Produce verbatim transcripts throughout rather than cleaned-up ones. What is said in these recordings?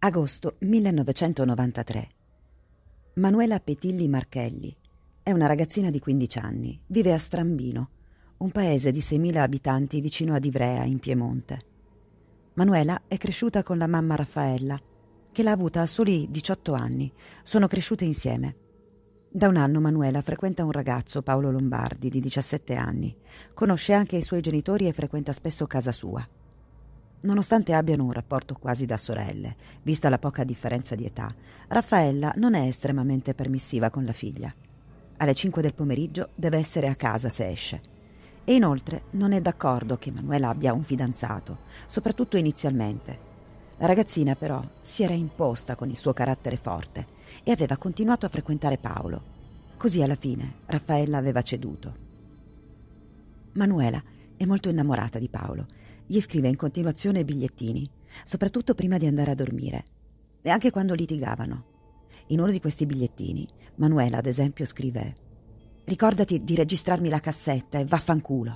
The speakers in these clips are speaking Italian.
Agosto millenovecentonovantatré. Manuela Petilli Marchelli è una ragazzina di quindici anni, vive a Strambino, un paese di seimila abitanti vicino ad Ivrea, in Piemonte. Manuela è cresciuta con la mamma Raffaella, che l'ha avuta a soli diciotto anni. Sono cresciute insieme. Da un anno Manuela frequenta un ragazzo, Paolo Lombardi, di diciassette anni. Conosce anche i suoi genitori e frequenta spesso casa sua. Nonostante abbiano un rapporto quasi da sorelle, vista la poca differenza di età, Raffaella non è estremamente permissiva con la figlia. Alle cinque del pomeriggio deve essere a casa se esce. E inoltre non è d'accordo che Manuela abbia un fidanzato, soprattutto inizialmente. La ragazzina però si era imposta con il suo carattere forte e aveva continuato a frequentare Paolo. Così alla fine Raffaella aveva ceduto. Manuela è molto innamorata di Paolo. Gli scrive in continuazione bigliettini, soprattutto prima di andare a dormire, e anche quando litigavano. In uno di questi bigliettini, Manuela, ad esempio, scrive: «Ricordati di registrarmi la cassetta e vaffanculo».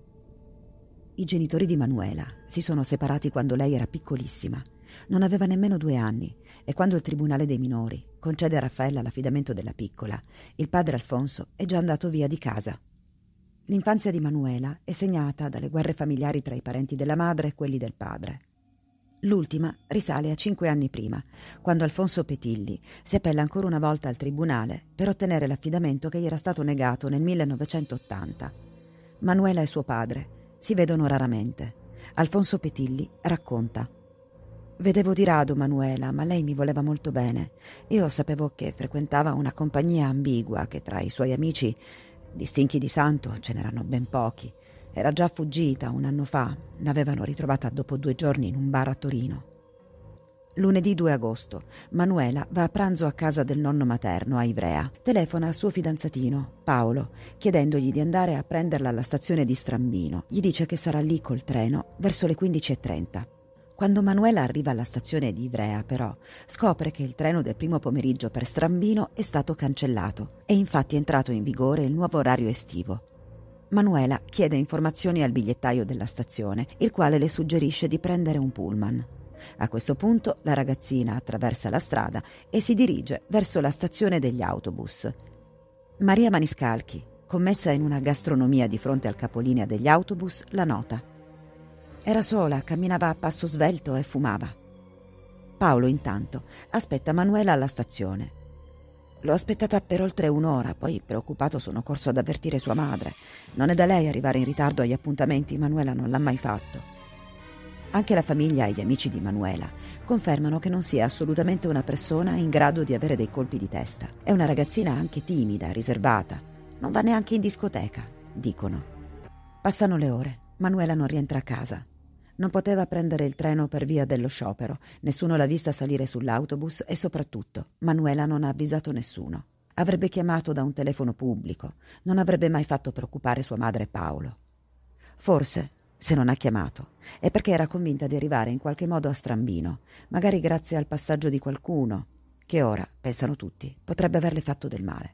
I genitori di Manuela si sono separati quando lei era piccolissima. Non aveva nemmeno due anni, e quando il Tribunale dei minori concede a Raffaella l'affidamento della piccola, il padre Alfonso è già andato via di casa. L'infanzia di Manuela è segnata dalle guerre familiari tra i parenti della madre e quelli del padre. L'ultima risale a cinque anni prima, quando Alfonso Petilli si appella ancora una volta al tribunale per ottenere l'affidamento che gli era stato negato nel millenovecentottanta. Manuela e suo padre si vedono raramente. Alfonso Petilli racconta: «Vedevo di rado Manuela, ma lei mi voleva molto bene. Io sapevo che frequentava una compagnia ambigua, che tra i suoi amici di stinchi di santo ce n'erano ben pochi. Era già fuggita un anno fa, l'avevano ritrovata dopo due giorni in un bar a Torino». Lunedì due agosto, Manuela va a pranzo a casa del nonno materno a Ivrea. Telefona al suo fidanzatino, Paolo, chiedendogli di andare a prenderla alla stazione di Strambino. Gli dice che sarà lì col treno verso le quindici e trenta. Quando Manuela arriva alla stazione di Ivrea, però, scopre che il treno del primo pomeriggio per Strambino è stato cancellato. È infatti entrato in vigore il nuovo orario estivo. Manuela chiede informazioni al bigliettaio della stazione, il quale le suggerisce di prendere un pullman. A questo punto la ragazzina attraversa la strada e si dirige verso la stazione degli autobus. Maria Maniscalchi, commessa in una gastronomia di fronte al capolinea degli autobus, la nota. Era sola, camminava a passo svelto e fumava. Paolo, intanto, aspetta Manuela alla stazione. «L'ho aspettata per oltre un'ora, poi, preoccupato, sono corso ad avvertire sua madre. Non è da lei arrivare in ritardo agli appuntamenti, Manuela non l'ha mai fatto». Anche la famiglia e gli amici di Manuela confermano che non sia assolutamente una persona in grado di avere dei colpi di testa. È una ragazzina anche timida, riservata. Non va neanche in discoteca, dicono. Passano le ore. Manuela non rientra a casa. Non poteva prendere il treno per via dello sciopero, nessuno l'ha vista salire sull'autobus e soprattutto Manuela non ha avvisato nessuno. Avrebbe chiamato da un telefono pubblico, non avrebbe mai fatto preoccupare sua madre e Paolo. Forse, se non ha chiamato, è perché era convinta di arrivare in qualche modo a Strambino, magari grazie al passaggio di qualcuno, che ora, pensano tutti, potrebbe averle fatto del male.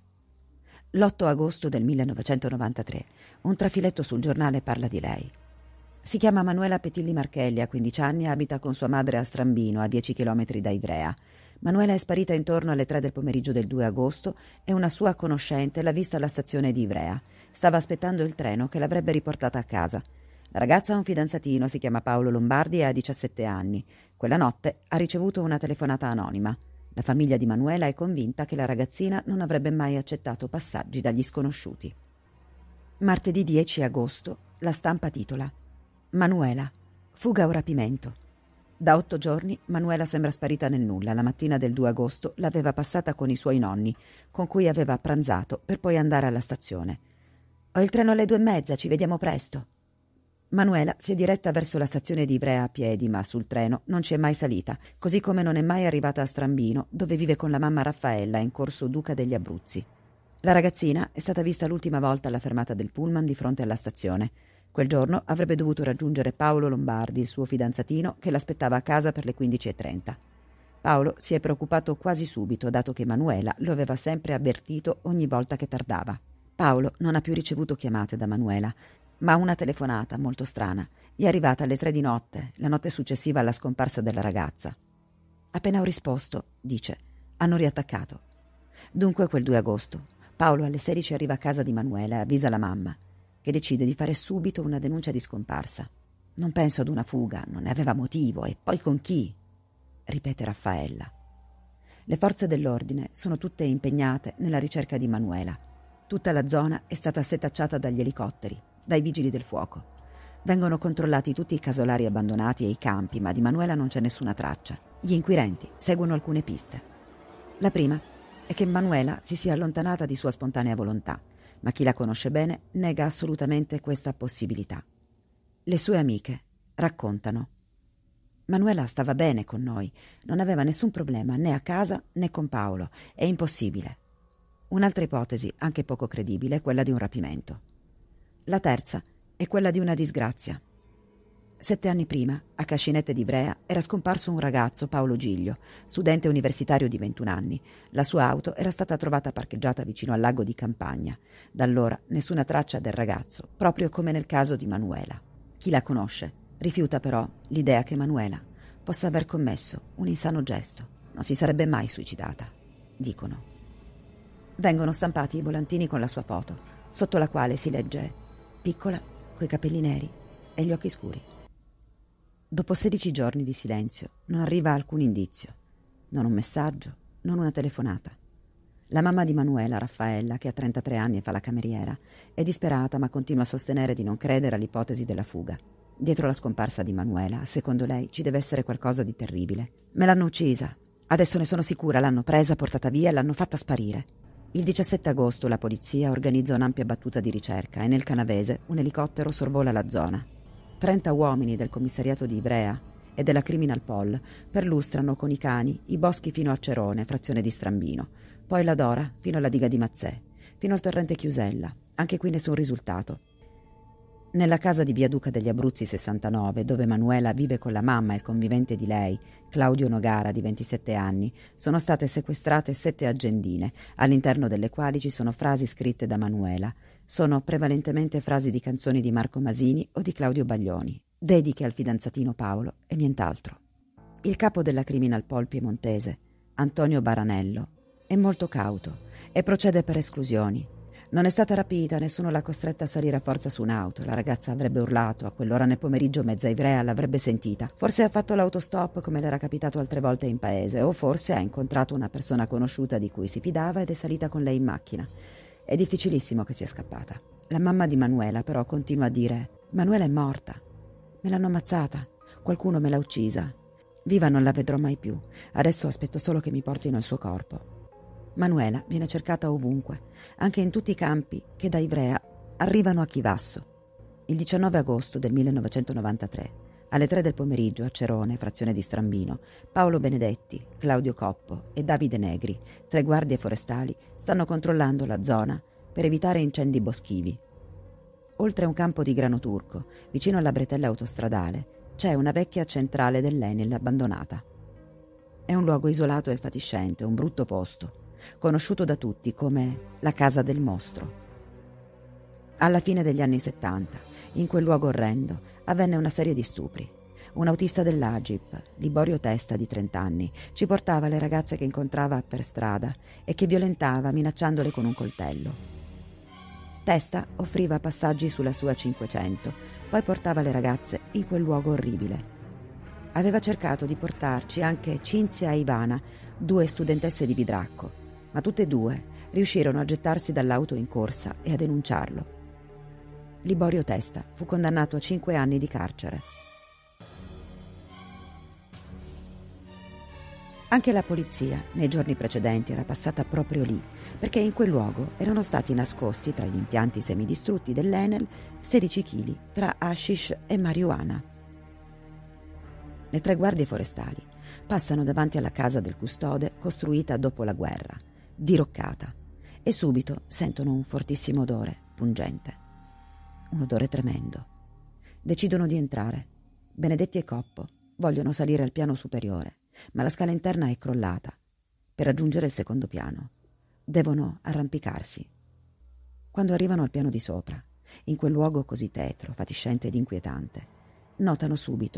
L'otto agosto del millenovecentonovantatré, un trafiletto sul giornale parla di lei. Si chiama Manuela Petilli Marchelli, ha quindici anni e abita con sua madre a Strambino, a dieci chilometri da Ivrea. Manuela è sparita intorno alle tre del pomeriggio del due agosto e una sua conoscente l'ha vista alla stazione di Ivrea. Stava aspettando il treno che l'avrebbe riportata a casa. La ragazza ha un fidanzatino, si chiama Paolo Lombardi e ha diciassette anni. Quella notte ha ricevuto una telefonata anonima. La famiglia di Manuela è convinta che la ragazzina non avrebbe mai accettato passaggi dagli sconosciuti. Martedì dieci agosto, la Stampa titola: Manuela, fuga o rapimento. Da otto giorni Manuela sembra sparita nel nulla. La mattina del due agosto l'aveva passata con i suoi nonni, con cui aveva pranzato per poi andare alla stazione. «Ho il treno alle due e mezza, ci vediamo presto». Manuela si è diretta verso la stazione di Ivrea a piedi, ma sul treno non ci è mai salita, così come non è mai arrivata a Strambino, dove vive con la mamma Raffaella in corso Duca degli Abruzzi. La ragazzina è stata vista l'ultima volta alla fermata del pullman di fronte alla stazione. Quel giorno avrebbe dovuto raggiungere Paolo Lombardi, il suo fidanzatino, che l'aspettava a casa per le quindici e trenta. Paolo si è preoccupato quasi subito, dato che Manuela lo aveva sempre avvertito ogni volta che tardava. Paolo non ha più ricevuto chiamate da Manuela, ma una telefonata molto strana gli è arrivata alle tre di notte, la notte successiva alla scomparsa della ragazza. Appena ho risposto, dice, hanno riattaccato. Dunque quel due agosto Paolo alle sedici arriva a casa di Manuela e avvisa la mamma, che decide di fare subito una denuncia di scomparsa. Non penso ad una fuga, non ne aveva motivo, e poi con chi? Ripete Raffaella. Le forze dell'ordine sono tutte impegnate nella ricerca di Manuela. Tutta la zona è stata setacciata dagli elicotteri, dai vigili del fuoco. Vengono controllati tutti i casolari abbandonati e i campi, ma di Manuela non c'è nessuna traccia. Gli inquirenti seguono alcune piste. La prima è che Manuela si sia allontanata di sua spontanea volontà, ma chi la conosce bene nega assolutamente questa possibilità. Le sue amiche raccontano: Manuela stava bene con noi, non aveva nessun problema né a casa né con Paolo, è impossibile. Un'altra ipotesi, anche poco credibile, è quella di un rapimento. La terza è quella di una disgrazia. Sette anni prima, a Cascinette d'Ivrea, era scomparso un ragazzo, Paolo Giglio, studente universitario di ventuno anni. La sua auto era stata trovata parcheggiata vicino al lago di Campagna. Da allora nessuna traccia del ragazzo, proprio come nel caso di Manuela. Chi la conosce rifiuta però l'idea che Manuela possa aver commesso un insano gesto. Non si sarebbe mai suicidata, dicono. Vengono stampati i volantini con la sua foto, sotto la quale si legge piccola, coi capelli neri e gli occhi scuri. Dopo sedici giorni di silenzio non arriva alcun indizio, non un messaggio, non una telefonata. La mamma di Manuela, Raffaella, che ha trentatré anni e fa la cameriera, è disperata ma continua a sostenere di non credere all'ipotesi della fuga. Dietro la scomparsa di Manuela, secondo lei, ci deve essere qualcosa di terribile. Me l'hanno uccisa. Adesso ne sono sicura, l'hanno presa, portata via e l'hanno fatta sparire. Il diciassette agosto la polizia organizza un'ampia battuta di ricerca e nel Canavese un elicottero sorvola la zona. Trenta uomini del commissariato di Ivrea e della Criminal Pol perlustrano con i cani i boschi fino a Cerone, frazione di Strambino, poi la Dora fino alla diga di Mazzè, fino al torrente Chiusella. Anche qui nessun risultato. Nella casa di via Duca degli Abruzzi sessantanove, dove Manuela vive con la mamma e il convivente di lei, Claudio Nogara, di ventisette anni, sono state sequestrate sette agendine, all'interno delle quali ci sono frasi scritte da Manuela. Sono prevalentemente frasi di canzoni di Marco Masini o di Claudio Baglioni, dediche al fidanzatino Paolo e nient'altro. Il capo della Criminal Pol piemontese, Antonio Baranello, è molto cauto e procede per esclusioni. Non è stata rapita, nessuno l'ha costretta a salire a forza su un'auto. La ragazza avrebbe urlato, a quell'ora nel pomeriggio mezza Ivrea l'avrebbe sentita. Forse ha fatto l'autostop come le era capitato altre volte in paese, o forse ha incontrato una persona conosciuta di cui si fidava ed è salita con lei in macchina. È difficilissimo che sia scappata. La mamma di Manuela però continua a dire: Manuela è morta, me l'hanno ammazzata, qualcuno me l'ha uccisa. Viva non la vedrò mai più, adesso aspetto solo che mi portino il suo corpo. Manuela viene cercata ovunque, anche in tutti i campi che da Ivrea arrivano a Chivasso. Il diciannove agosto del millenovecentonovantatré, alle tre del pomeriggio a Cerone, frazione di Strambino, Paolo Benedetti, Claudio Coppo e Davide Negri, tre guardie forestali, stanno controllando la zona per evitare incendi boschivi. Oltre a un campo di grano turco, vicino alla bretella autostradale, c'è una vecchia centrale dell'Enel abbandonata. È un luogo isolato e fatiscente, un brutto posto, conosciuto da tutti come la Casa del Mostro. Alla fine degli anni settanta, in quel luogo orrendo, avvenne una serie di stupri. Un autista dell'A G I P, Liborio Testa, di trenta anni, ci portava le ragazze che incontrava per strada e che violentava minacciandole con un coltello. Testa offriva passaggi sulla sua cinquecento, poi portava le ragazze in quel luogo orribile. Aveva cercato di portarci anche Cinzia e Ivana, due studentesse di Vidracco, ma tutte e due riuscirono a gettarsi dall'auto in corsa e a denunciarlo. Liborio Testa fu condannato a cinque anni di carcere. Anche la polizia nei giorni precedenti era passata proprio lì, perché in quel luogo erano stati nascosti tra gli impianti semidistrutti dell'Enel sedici chili tra hashish e marijuana. Le tre guardie forestali passano davanti alla casa del custode costruita dopo la guerra, diroccata, e subito sentono un fortissimo odore pungente. Un odore tremendo. Decidono di entrare. Benedetti e Coppo vogliono salire al piano superiore, ma la scala interna è crollata. Per raggiungere il secondo piano devono arrampicarsi. Quando arrivano al piano di sopra, in quel luogo così tetro, fatiscente ed inquietante, notano subito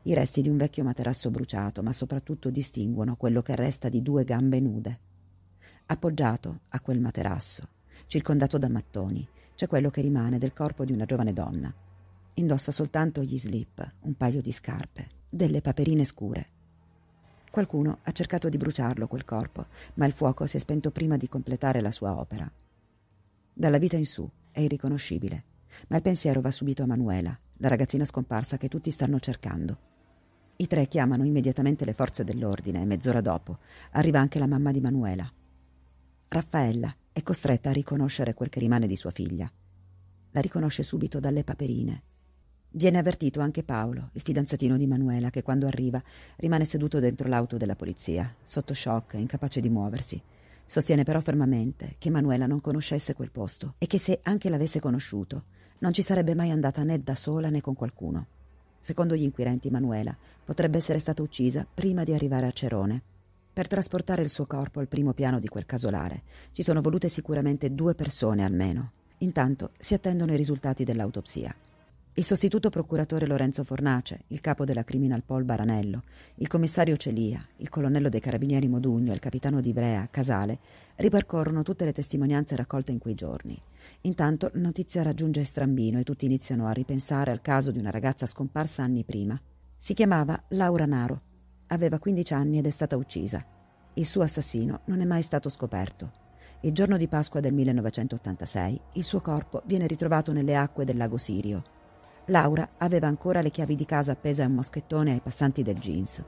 i resti di un vecchio materasso bruciato, ma soprattutto distinguono quello che resta di due gambe nude. Appoggiato a quel materasso, circondato da mattoni, c'è quello che rimane del corpo di una giovane donna. Indossa soltanto gli slip, un paio di scarpe, delle paperine scure. Qualcuno ha cercato di bruciarlo quel corpo, ma il fuoco si è spento prima di completare la sua opera. Dalla vita in su è irriconoscibile, ma il pensiero va subito a Manuela, la ragazzina scomparsa che tutti stanno cercando. I tre chiamano immediatamente le forze dell'ordine e mezz'ora dopo arriva anche la mamma di Manuela. Raffaella è costretta a riconoscere quel che rimane di sua figlia. La riconosce subito dalle paperine. Viene avvertito anche Paolo, il fidanzatino di Manuela, che quando arriva rimane seduto dentro l'auto della polizia, sotto shock e incapace di muoversi. Sostiene però fermamente che Manuela non conoscesse quel posto e che se anche l'avesse conosciuto non ci sarebbe mai andata né da sola né con qualcuno. Secondo gli inquirenti, Manuela potrebbe essere stata uccisa prima di arrivare a Cerone. Per trasportare il suo corpo al primo piano di quel casolare ci sono volute sicuramente due persone almeno. Intanto si attendono i risultati dell'autopsia. Il sostituto procuratore Lorenzo Fornace, il capo della Criminal Pol Baranello, il commissario Celia, il colonnello dei carabinieri Modugno e il capitano di Ivrea Casale ripercorrono tutte le testimonianze raccolte in quei giorni. Intanto la notizia raggiunge Strambino e tutti iniziano a ripensare al caso di una ragazza scomparsa anni prima. Si chiamava Laura Naro, aveva quindici anni ed è stata uccisa. Il suo assassino non è mai stato scoperto. Il giorno di Pasqua del millenovecentottantasei il suo corpo viene ritrovato nelle acque del lago Sirio. Laura aveva ancora le chiavi di casa appese a un moschettone ai passanti del jeans.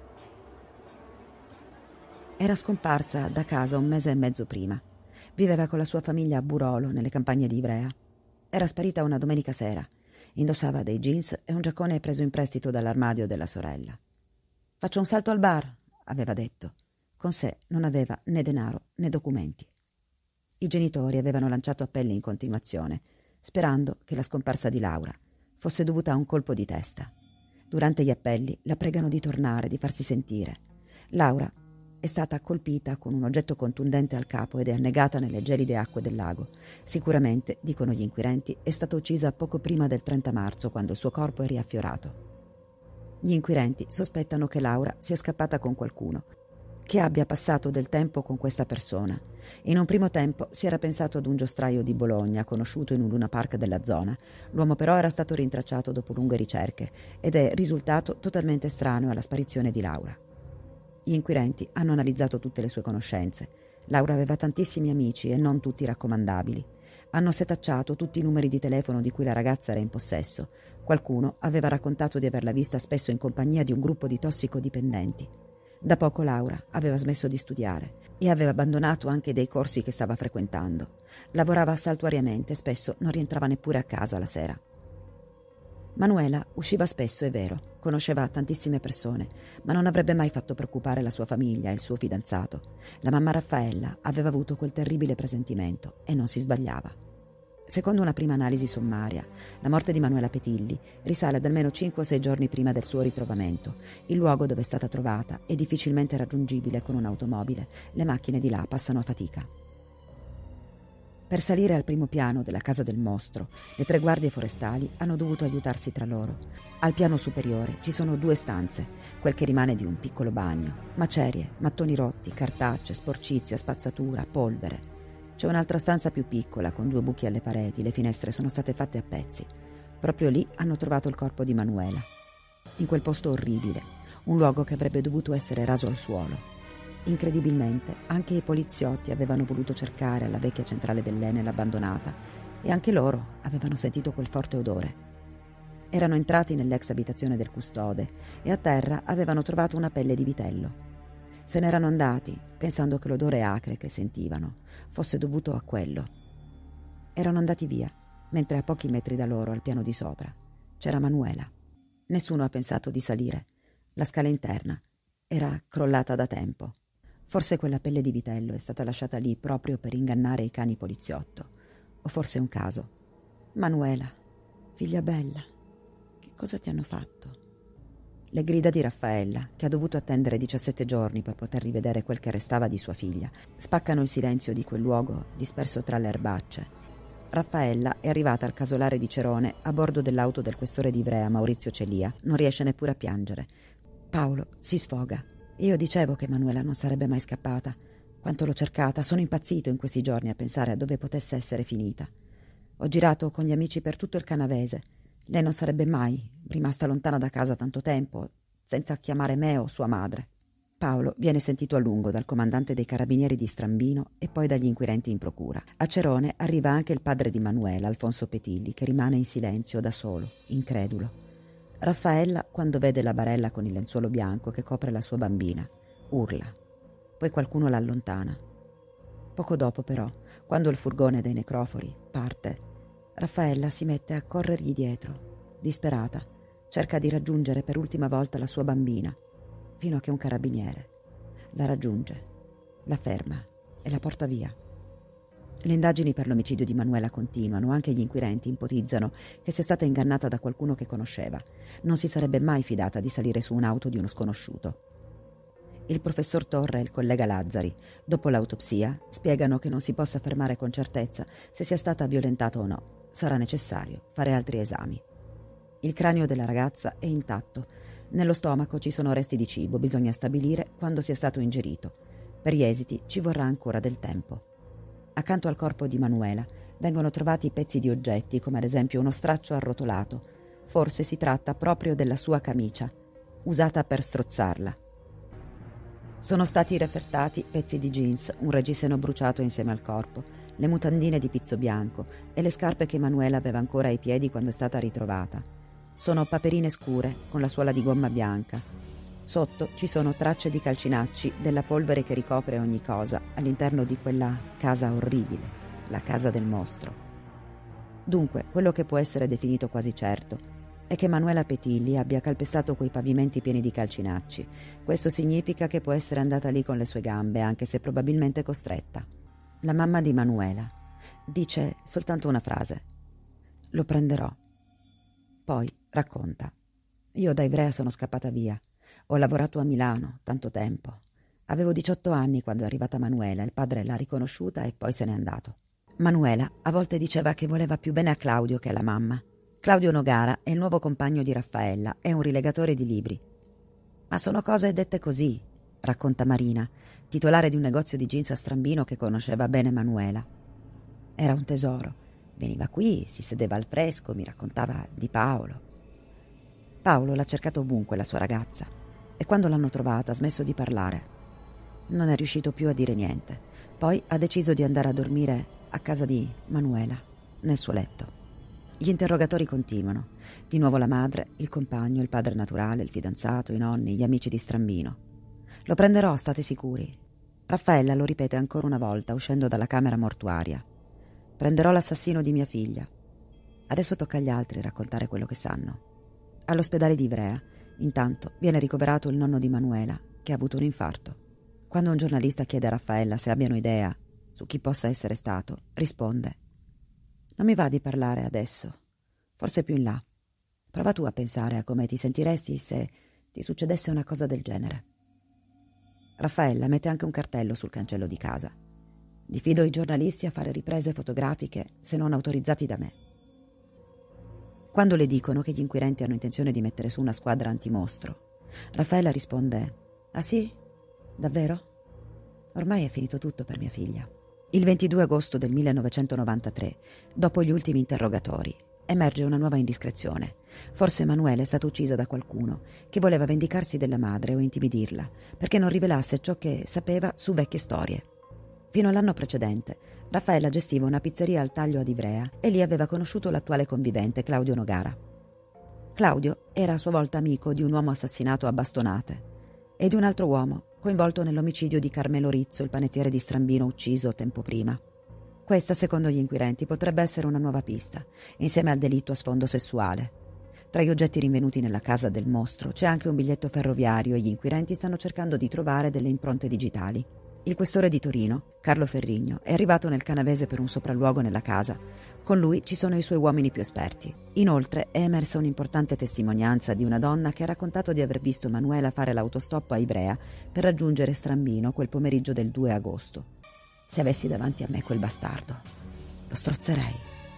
Era scomparsa da casa un mese e mezzo prima. Viveva con la sua famiglia a Burolo, nelle campagne di Ivrea. Era sparita una domenica sera. Indossava dei jeans e un giaccone preso in prestito dall'armadio della sorella. «Faccio un salto al bar», aveva detto. Con sé non aveva né denaro né documenti. I genitori avevano lanciato appelli in continuazione, sperando che la scomparsa di Laura fosse dovuta a un colpo di testa. Durante gli appelli la pregano di tornare, di farsi sentire. Laura è stata colpita con un oggetto contundente al capo ed è annegata nelle gelide acque del lago. Sicuramente, dicono gli inquirenti, è stata uccisa poco prima del trenta marzo, quando il suo corpo è riaffiorato. Gli inquirenti sospettano che Laura sia scappata con qualcuno, che abbia passato del tempo con questa persona. In un primo tempo si era pensato ad un giostraio di Bologna, conosciuto in un Luna Park della zona. L'uomo però era stato rintracciato dopo lunghe ricerche ed è risultato totalmente estraneo alla sparizione di Laura. Gli inquirenti hanno analizzato tutte le sue conoscenze. Laura aveva tantissimi amici e non tutti raccomandabili. Hanno setacciato tutti i numeri di telefono di cui la ragazza era in possesso. Qualcuno aveva raccontato di averla vista spesso in compagnia di un gruppo di tossicodipendenti. Da poco Laura aveva smesso di studiare e aveva abbandonato anche dei corsi che stava frequentando. Lavorava saltuariamente e spesso non rientrava neppure a casa la sera. Manuela usciva spesso, è vero, conosceva tantissime persone, ma non avrebbe mai fatto preoccupare la sua famiglia e il suo fidanzato. La mamma Raffaella aveva avuto quel terribile presentimento e non si sbagliava. Secondo una prima analisi sommaria, la morte di Manuela Petilli risale ad almeno cinque o sei giorni prima del suo ritrovamento. Il luogo dove è stata trovata è difficilmente raggiungibile con un'automobile. Le macchine di là passano a fatica. Per salire al primo piano della casa del mostro, le tre guardie forestali hanno dovuto aiutarsi tra loro. Al piano superiore ci sono due stanze, quel che rimane di un piccolo bagno. Macerie, mattoni rotti, cartacce, sporcizia, spazzatura, polvere. C'è un'altra stanza più piccola, con due buchi alle pareti, le finestre sono state fatte a pezzi. Proprio lì hanno trovato il corpo di Manuela. In quel posto orribile, un luogo che avrebbe dovuto essere raso al suolo. Incredibilmente, anche i poliziotti avevano voluto cercare alla vecchia centrale dell'Enel abbandonata e anche loro avevano sentito quel forte odore. Erano entrati nell'ex abitazione del custode e a terra avevano trovato una pelle di vitello. Se n'erano andati, pensando che l'odore acre che sentivano fosse dovuto a quello. Erano andati via, mentre a pochi metri da loro, al piano di sopra, c'era Manuela. Nessuno ha pensato di salire. La scala interna era crollata da tempo. Forse quella pelle di vitello è stata lasciata lì proprio per ingannare i cani poliziotto. O forse è un caso. Manuela, figlia bella, che cosa ti hanno fatto? Le grida di Raffaella, che ha dovuto attendere diciassette giorni per poter rivedere quel che restava di sua figlia, spaccano il silenzio di quel luogo disperso tra le erbacce. Raffaella è arrivata al casolare di Cerone a bordo dell'auto del questore di Ivrea, Maurizio Celia. Non riesce neppure a piangere. Paolo si sfoga. Io dicevo che Manuela non sarebbe mai scappata. Quanto l'ho cercata, sono impazzito in questi giorni a pensare a dove potesse essere finita. Ho girato con gli amici per tutto il Canavese. Lei non sarebbe mai rimasta lontana da casa tanto tempo, senza chiamare me o sua madre. Paolo viene sentito a lungo dal comandante dei carabinieri di Strambino e poi dagli inquirenti in procura. A Cerone arriva anche il padre di Manuela, Alfonso Petilli, che rimane in silenzio da solo, incredulo. Raffaella, quando vede la barella con il lenzuolo bianco che copre la sua bambina, urla. Poi qualcuno la allontana. Poco dopo, però, quando il furgone dei necrofori parte, Raffaella si mette a corrergli dietro, disperata. Cerca di raggiungere per ultima volta la sua bambina, fino a che un carabiniere la raggiunge, la ferma e la porta via. Le indagini per l'omicidio di Manuela continuano, anche gli inquirenti ipotizzano che sia stata ingannata da qualcuno che conosceva. Non si sarebbe mai fidata di salire su un'auto di uno sconosciuto. Il professor Torre e il collega Lazzari, dopo l'autopsia, spiegano che non si possa affermare con certezza se sia stata violentata o no. Sarà necessario fare altri esami. Il cranio della ragazza è intatto. Nello stomaco ci sono resti di cibo, bisogna stabilire quando sia stato ingerito. Per gli esiti ci vorrà ancora del tempo. Accanto al corpo di Manuela vengono trovati pezzi di oggetti, come ad esempio uno straccio arrotolato. Forse si tratta proprio della sua camicia, usata per strozzarla. Sono stati refertati pezzi di jeans, un reggiseno bruciato insieme al corpo, le mutandine di pizzo bianco e le scarpe che Manuela aveva ancora ai piedi quando è stata ritrovata. Sono paperine scure con la suola di gomma bianca. Sotto ci sono tracce di calcinacci della polvere che ricopre ogni cosa all'interno di quella casa orribile, la casa del mostro. Dunque, quello che può essere definito quasi certo è che Manuela Petilli abbia calpestato quei pavimenti pieni di calcinacci. Questo significa che può essere andata lì con le sue gambe, anche se probabilmente costretta. La mamma di Manuela dice soltanto una frase: lo prenderò. Poi racconta: io da Ivrea sono scappata via. Ho lavorato a Milano tanto tempo. Avevo diciotto anni quando è arrivata Manuela. Il padre l'ha riconosciuta e poi se n'è andato. Manuela a volte diceva che voleva più bene a Claudio che alla mamma. Claudio Nogara è il nuovo compagno di Raffaella, è un rilegatore di libri. Ma sono cose dette così, racconta Marina, titolare di un negozio di jeans a Strambino che conosceva bene Manuela. Era un tesoro. Veniva qui, si sedeva al fresco, mi raccontava di Paolo. Paolo l'ha cercato ovunque, la sua ragazza, e quando l'hanno trovata ha smesso di parlare. Non è riuscito più a dire niente. Poi ha deciso di andare a dormire a casa di Manuela, nel suo letto. Gli interrogatori continuano. Di nuovo la madre, il compagno, il padre naturale, il fidanzato, i nonni, gli amici di Strambino. Lo prenderò, state sicuri. Raffaella lo ripete ancora una volta, uscendo dalla camera mortuaria. Prenderò l'assassino di mia figlia. Adesso tocca agli altri raccontare quello che sanno. All'ospedale di Ivrea, intanto, viene ricoverato il nonno di Manuela, che ha avuto un infarto. Quando un giornalista chiede a Raffaella se abbiano idea su chi possa essere stato, risponde: non mi va di parlare adesso, forse più in là. Prova tu a pensare a come ti sentiresti se ti succedesse una cosa del genere. Raffaella mette anche un cartello sul cancello di casa: diffido i giornalisti a fare riprese fotografiche se non autorizzati da me. Quando le dicono che gli inquirenti hanno intenzione di mettere su una squadra antimostro, Raffaella risponde: ah sì? Davvero? Ormai è finito tutto per mia figlia. Il ventidue agosto del millenovecentonovantatré, dopo gli ultimi interrogatori, emerge una nuova indiscrezione. Forse Manuela è stata uccisa da qualcuno che voleva vendicarsi della madre o intimidirla, perché non rivelasse ciò che sapeva su vecchie storie. Fino all'anno precedente, Raffaella gestiva una pizzeria al Taglio ad Ivrea e lì aveva conosciuto l'attuale convivente, Claudio Nogara. Claudio era a sua volta amico di un uomo assassinato a bastonate e di un altro uomo coinvolto nell'omicidio di Carmelo Rizzo, il panettiere di Strambino ucciso tempo prima. Questa, secondo gli inquirenti, potrebbe essere una nuova pista, insieme al delitto a sfondo sessuale. Tra gli oggetti rinvenuti nella casa del mostro c'è anche un biglietto ferroviario e gli inquirenti stanno cercando di trovare delle impronte digitali. Il questore di Torino, Carlo Ferrigno, è arrivato nel Canavese per un sopralluogo nella casa. Con lui ci sono i suoi uomini più esperti. Inoltre è emersa un'importante testimonianza di una donna che ha raccontato di aver visto Manuela fare l'autostop a Ivrea per raggiungere Strambino quel pomeriggio del due agosto. Se avessi davanti a me quel bastardo, lo strozzerei,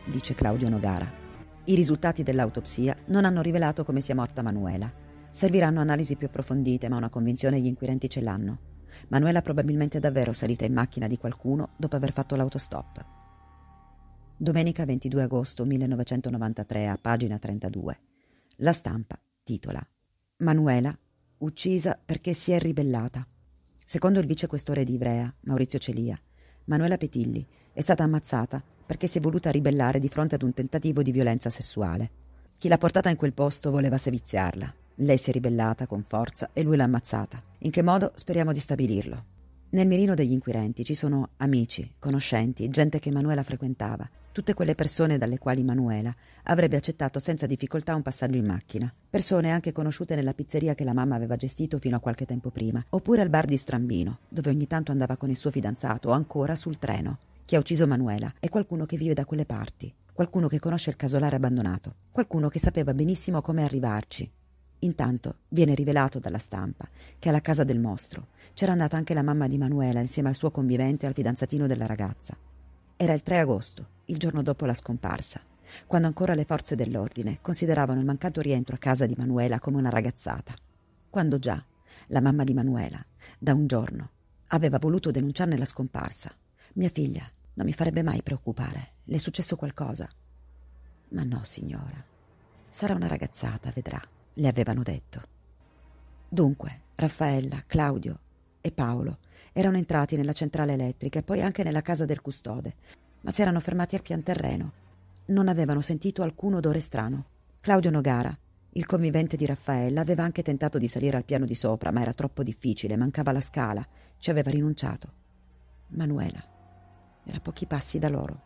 dice Claudio Nogara. I risultati dell'autopsia non hanno rivelato come sia morta Manuela. Serviranno analisi più approfondite, ma una convinzione gli inquirenti ce l'hanno. Manuela probabilmente è davvero salita in macchina di qualcuno dopo aver fatto l'autostop. Domenica ventidue agosto millenovecentonovantatré, a pagina trentadue. La Stampa titola: Manuela uccisa perché si è ribellata. Secondo il vicequestore di Ivrea, Maurizio Celia, Manuela Petilli è stata ammazzata perché si è voluta ribellare di fronte ad un tentativo di violenza sessuale. Chi l'ha portata in quel posto voleva seviziarla. Lei si è ribellata con forza e lui l'ha ammazzata. In che modo? Speriamo di stabilirlo. Nel mirino degli inquirenti ci sono amici, conoscenti, gente che Manuela frequentava, tutte quelle persone dalle quali Manuela avrebbe accettato senza difficoltà un passaggio in macchina. Persone anche conosciute nella pizzeria che la mamma aveva gestito fino a qualche tempo prima, oppure al bar di Strambino, dove ogni tanto andava con il suo fidanzato, o ancora sul treno. Chi ha ucciso Manuela è qualcuno che vive da quelle parti, qualcuno che conosce il casolare abbandonato, qualcuno che sapeva benissimo come arrivarci. Intanto viene rivelato dalla Stampa che alla casa del mostro c'era andata anche la mamma di Manuela insieme al suo convivente e al fidanzatino della ragazza. Era il tre agosto, il giorno dopo la scomparsa, quando ancora le forze dell'ordine consideravano il mancato rientro a casa di Manuela come una ragazzata. Quando già la mamma di Manuela, da un giorno, aveva voluto denunciarne la scomparsa. Mia figlia non mi farebbe mai preoccupare, le è successo qualcosa. Ma no, signora, sarà una ragazzata, vedrà, le avevano detto. Dunque, Raffaella, Claudio e Paolo erano entrati nella centrale elettrica e poi anche nella casa del custode, ma si erano fermati al pianterreno. Non avevano sentito alcun odore strano. Claudio Nogara, il convivente di Raffaella, aveva anche tentato di salire al piano di sopra, ma era troppo difficile, mancava la scala, ci aveva rinunciato. Manuela era a pochi passi da loro.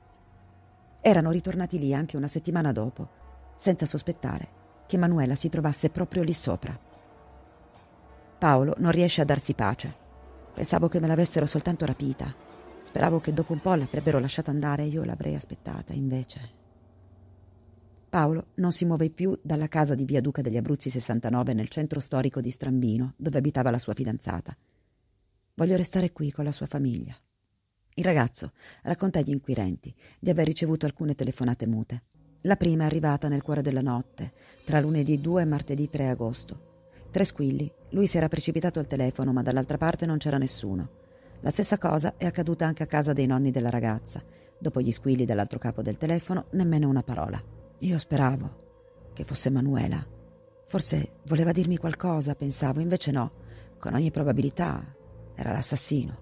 Erano ritornati lì anche una settimana dopo, senza sospettare che Manuela si trovasse proprio lì sopra. Paolo non riesce a darsi pace. Pensavo che me l'avessero soltanto rapita. Speravo che dopo un po' l'avrebbero lasciata andare e io l'avrei aspettata, invece. Paolo non si muove più dalla casa di via Duca degli Abruzzi sessantanove nel centro storico di Strambino, dove abitava la sua fidanzata. Voglio restare qui con la sua famiglia. Il ragazzo racconta agli inquirenti di aver ricevuto alcune telefonate mute. La prima è arrivata nel cuore della notte, tra lunedì due e martedì tre agosto. Tre squilli, lui si era precipitato al telefono, ma dall'altra parte non c'era nessuno. La stessa cosa è accaduta anche a casa dei nonni della ragazza. Dopo gli squilli dall'altro capo del telefono, nemmeno una parola. Io speravo che fosse Manuela. Forse voleva dirmi qualcosa, pensavo, invece no. Con ogni probabilità era l'assassino.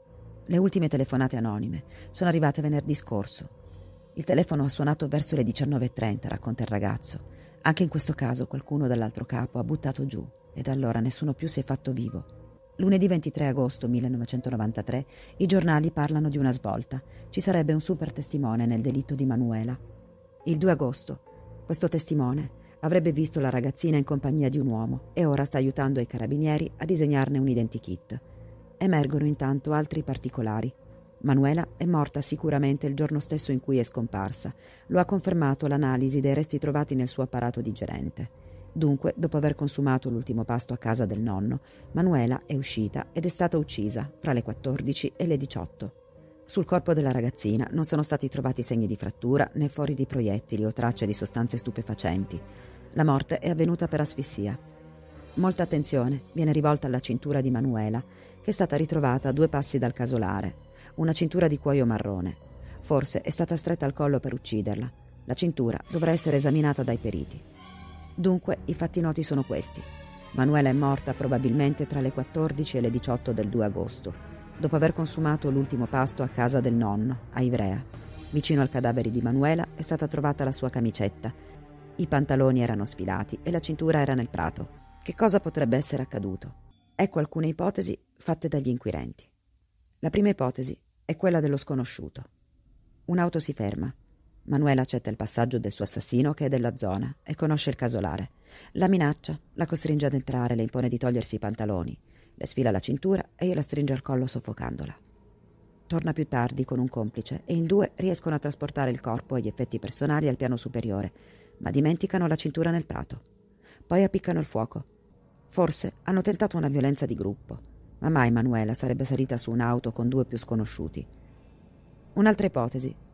Le ultime telefonate anonime sono arrivate venerdì scorso. Il telefono ha suonato verso le diciannove e trenta, racconta il ragazzo. Anche in questo caso qualcuno dall'altro capo ha buttato giù e da allora nessuno più si è fatto vivo. Lunedì ventitré agosto millenovecentonovantatré i giornali parlano di una svolta. Ci sarebbe un super testimone nel delitto di Manuela. Il due agosto questo testimone avrebbe visto la ragazzina in compagnia di un uomo e ora sta aiutando i carabinieri a disegnarne un identikit. Emergono intanto altri particolari. Manuela è morta sicuramente il giorno stesso in cui è scomparsa. Lo ha confermato l'analisi dei resti trovati nel suo apparato digerente. Dunque, dopo aver consumato l'ultimo pasto a casa del nonno, Manuela è uscita ed è stata uccisa fra le quattordici e le diciotto. Sul corpo della ragazzina non sono stati trovati segni di frattura né fori di proiettili o tracce di sostanze stupefacenti. La morte è avvenuta per asfissia. Molta attenzione viene rivolta alla cintura di Manuela, che è stata ritrovata a due passi dal casolare. Una cintura di cuoio marrone. Forse è stata stretta al collo per ucciderla. La cintura dovrà essere esaminata dai periti. Dunque, i fatti noti sono questi. Manuela è morta probabilmente tra le quattordici e le diciotto del due agosto, dopo aver consumato l'ultimo pasto a casa del nonno, a Ivrea. Vicino al cadavere di Manuela è stata trovata la sua camicetta. I pantaloni erano sfilati e la cintura era nel prato. Che cosa potrebbe essere accaduto? Ecco alcune ipotesi fatte dagli inquirenti. La prima ipotesi è quella dello sconosciuto. Un'auto si ferma. Manuela accetta il passaggio del suo assassino, che è della zona e conosce il casolare. La minaccia, la costringe ad entrare, le impone di togliersi i pantaloni, le sfila la cintura e gliela stringe al collo soffocandola. Torna più tardi con un complice e in due riescono a trasportare il corpo e gli effetti personali al piano superiore, ma dimenticano la cintura nel prato. Poi appiccano il fuoco. Forse hanno tentato una violenza di gruppo, ma mai Manuela sarebbe salita su un'auto con due più sconosciuti. Un'altra ipotesi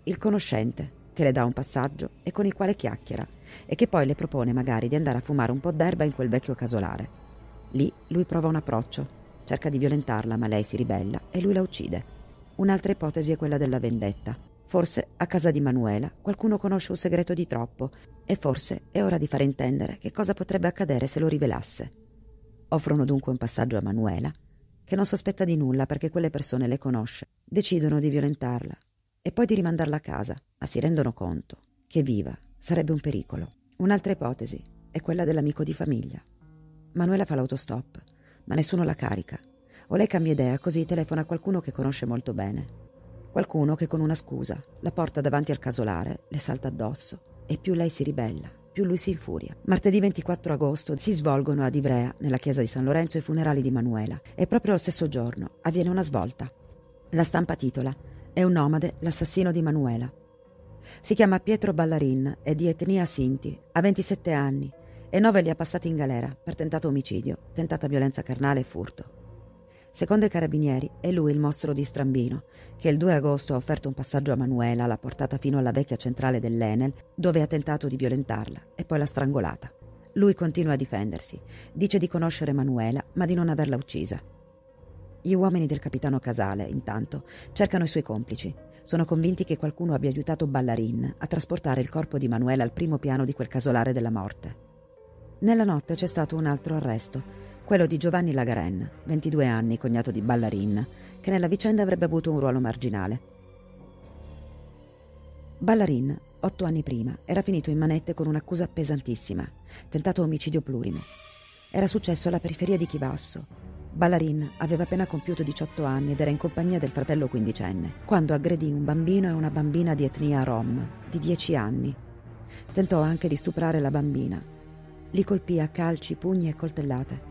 il conoscente, che le dà un passaggio e con il quale chiacchiera, e che poi le propone magari di andare a fumare un po' d'erba in quel vecchio casolare. Lì lui prova un approccio, cerca di violentarla, ma lei si ribella e lui la uccide. Un'altra ipotesi è quella della vendetta. Forse a casa di Manuela qualcuno conosce un segreto di troppo e forse è ora di fare intendere che cosa potrebbe accadere se lo rivelasse. Offrono dunque un passaggio a Manuela, che non sospetta di nulla perché quelle persone le conosce. Decidono di violentarla e poi di rimandarla a casa, ma si rendono conto che viva sarebbe un pericolo. Un'altra ipotesi è quella dell'amico di famiglia. Manuela fa l'autostop, ma nessuno la carica. O lei cambia idea, così telefona a qualcuno che conosce molto bene. Qualcuno che con una scusa la porta davanti al casolare, le salta addosso e più lei si ribella, più lui si infuria. Martedì ventiquattro agosto si svolgono ad Ivrea, nella chiesa di San Lorenzo, i funerali di Manuela e proprio lo stesso giorno avviene una svolta. La stampa titola «È un nomade l'assassino di Manuela». Si chiama Pietro Ballarin, è di etnia Sinti, ha ventisette anni e nove li ha passati in galera per tentato omicidio, tentata violenza carnale e furto. Secondo i carabinieri è lui il mostro di Strambino, che il due agosto ha offerto un passaggio a Manuela, l'ha portata fino alla vecchia centrale dell'Enel, dove ha tentato di violentarla e poi l'ha strangolata. Lui continua a difendersi, dice di conoscere Manuela, ma di non averla uccisa. Gli uomini del capitano Casale, intanto, cercano i suoi complici. Sono convinti che qualcuno abbia aiutato Ballarin a trasportare il corpo di Manuela al primo piano di quel casolare della morte. Nella notte c'è stato un altro arresto, quello di Giovanni Lagaren, ventidue anni, cognato di Ballarin, che nella vicenda avrebbe avuto un ruolo marginale. Ballarin, otto anni prima, era finito in manette con un'accusa pesantissima, tentato omicidio plurimo. Era successo alla periferia di Chivasso. Ballarin aveva appena compiuto diciotto anni ed era in compagnia del fratello quindicenne, quando aggredì un bambino e una bambina di etnia rom, di dieci anni. Tentò anche di stuprare la bambina. Li colpì a calci, pugni e coltellate.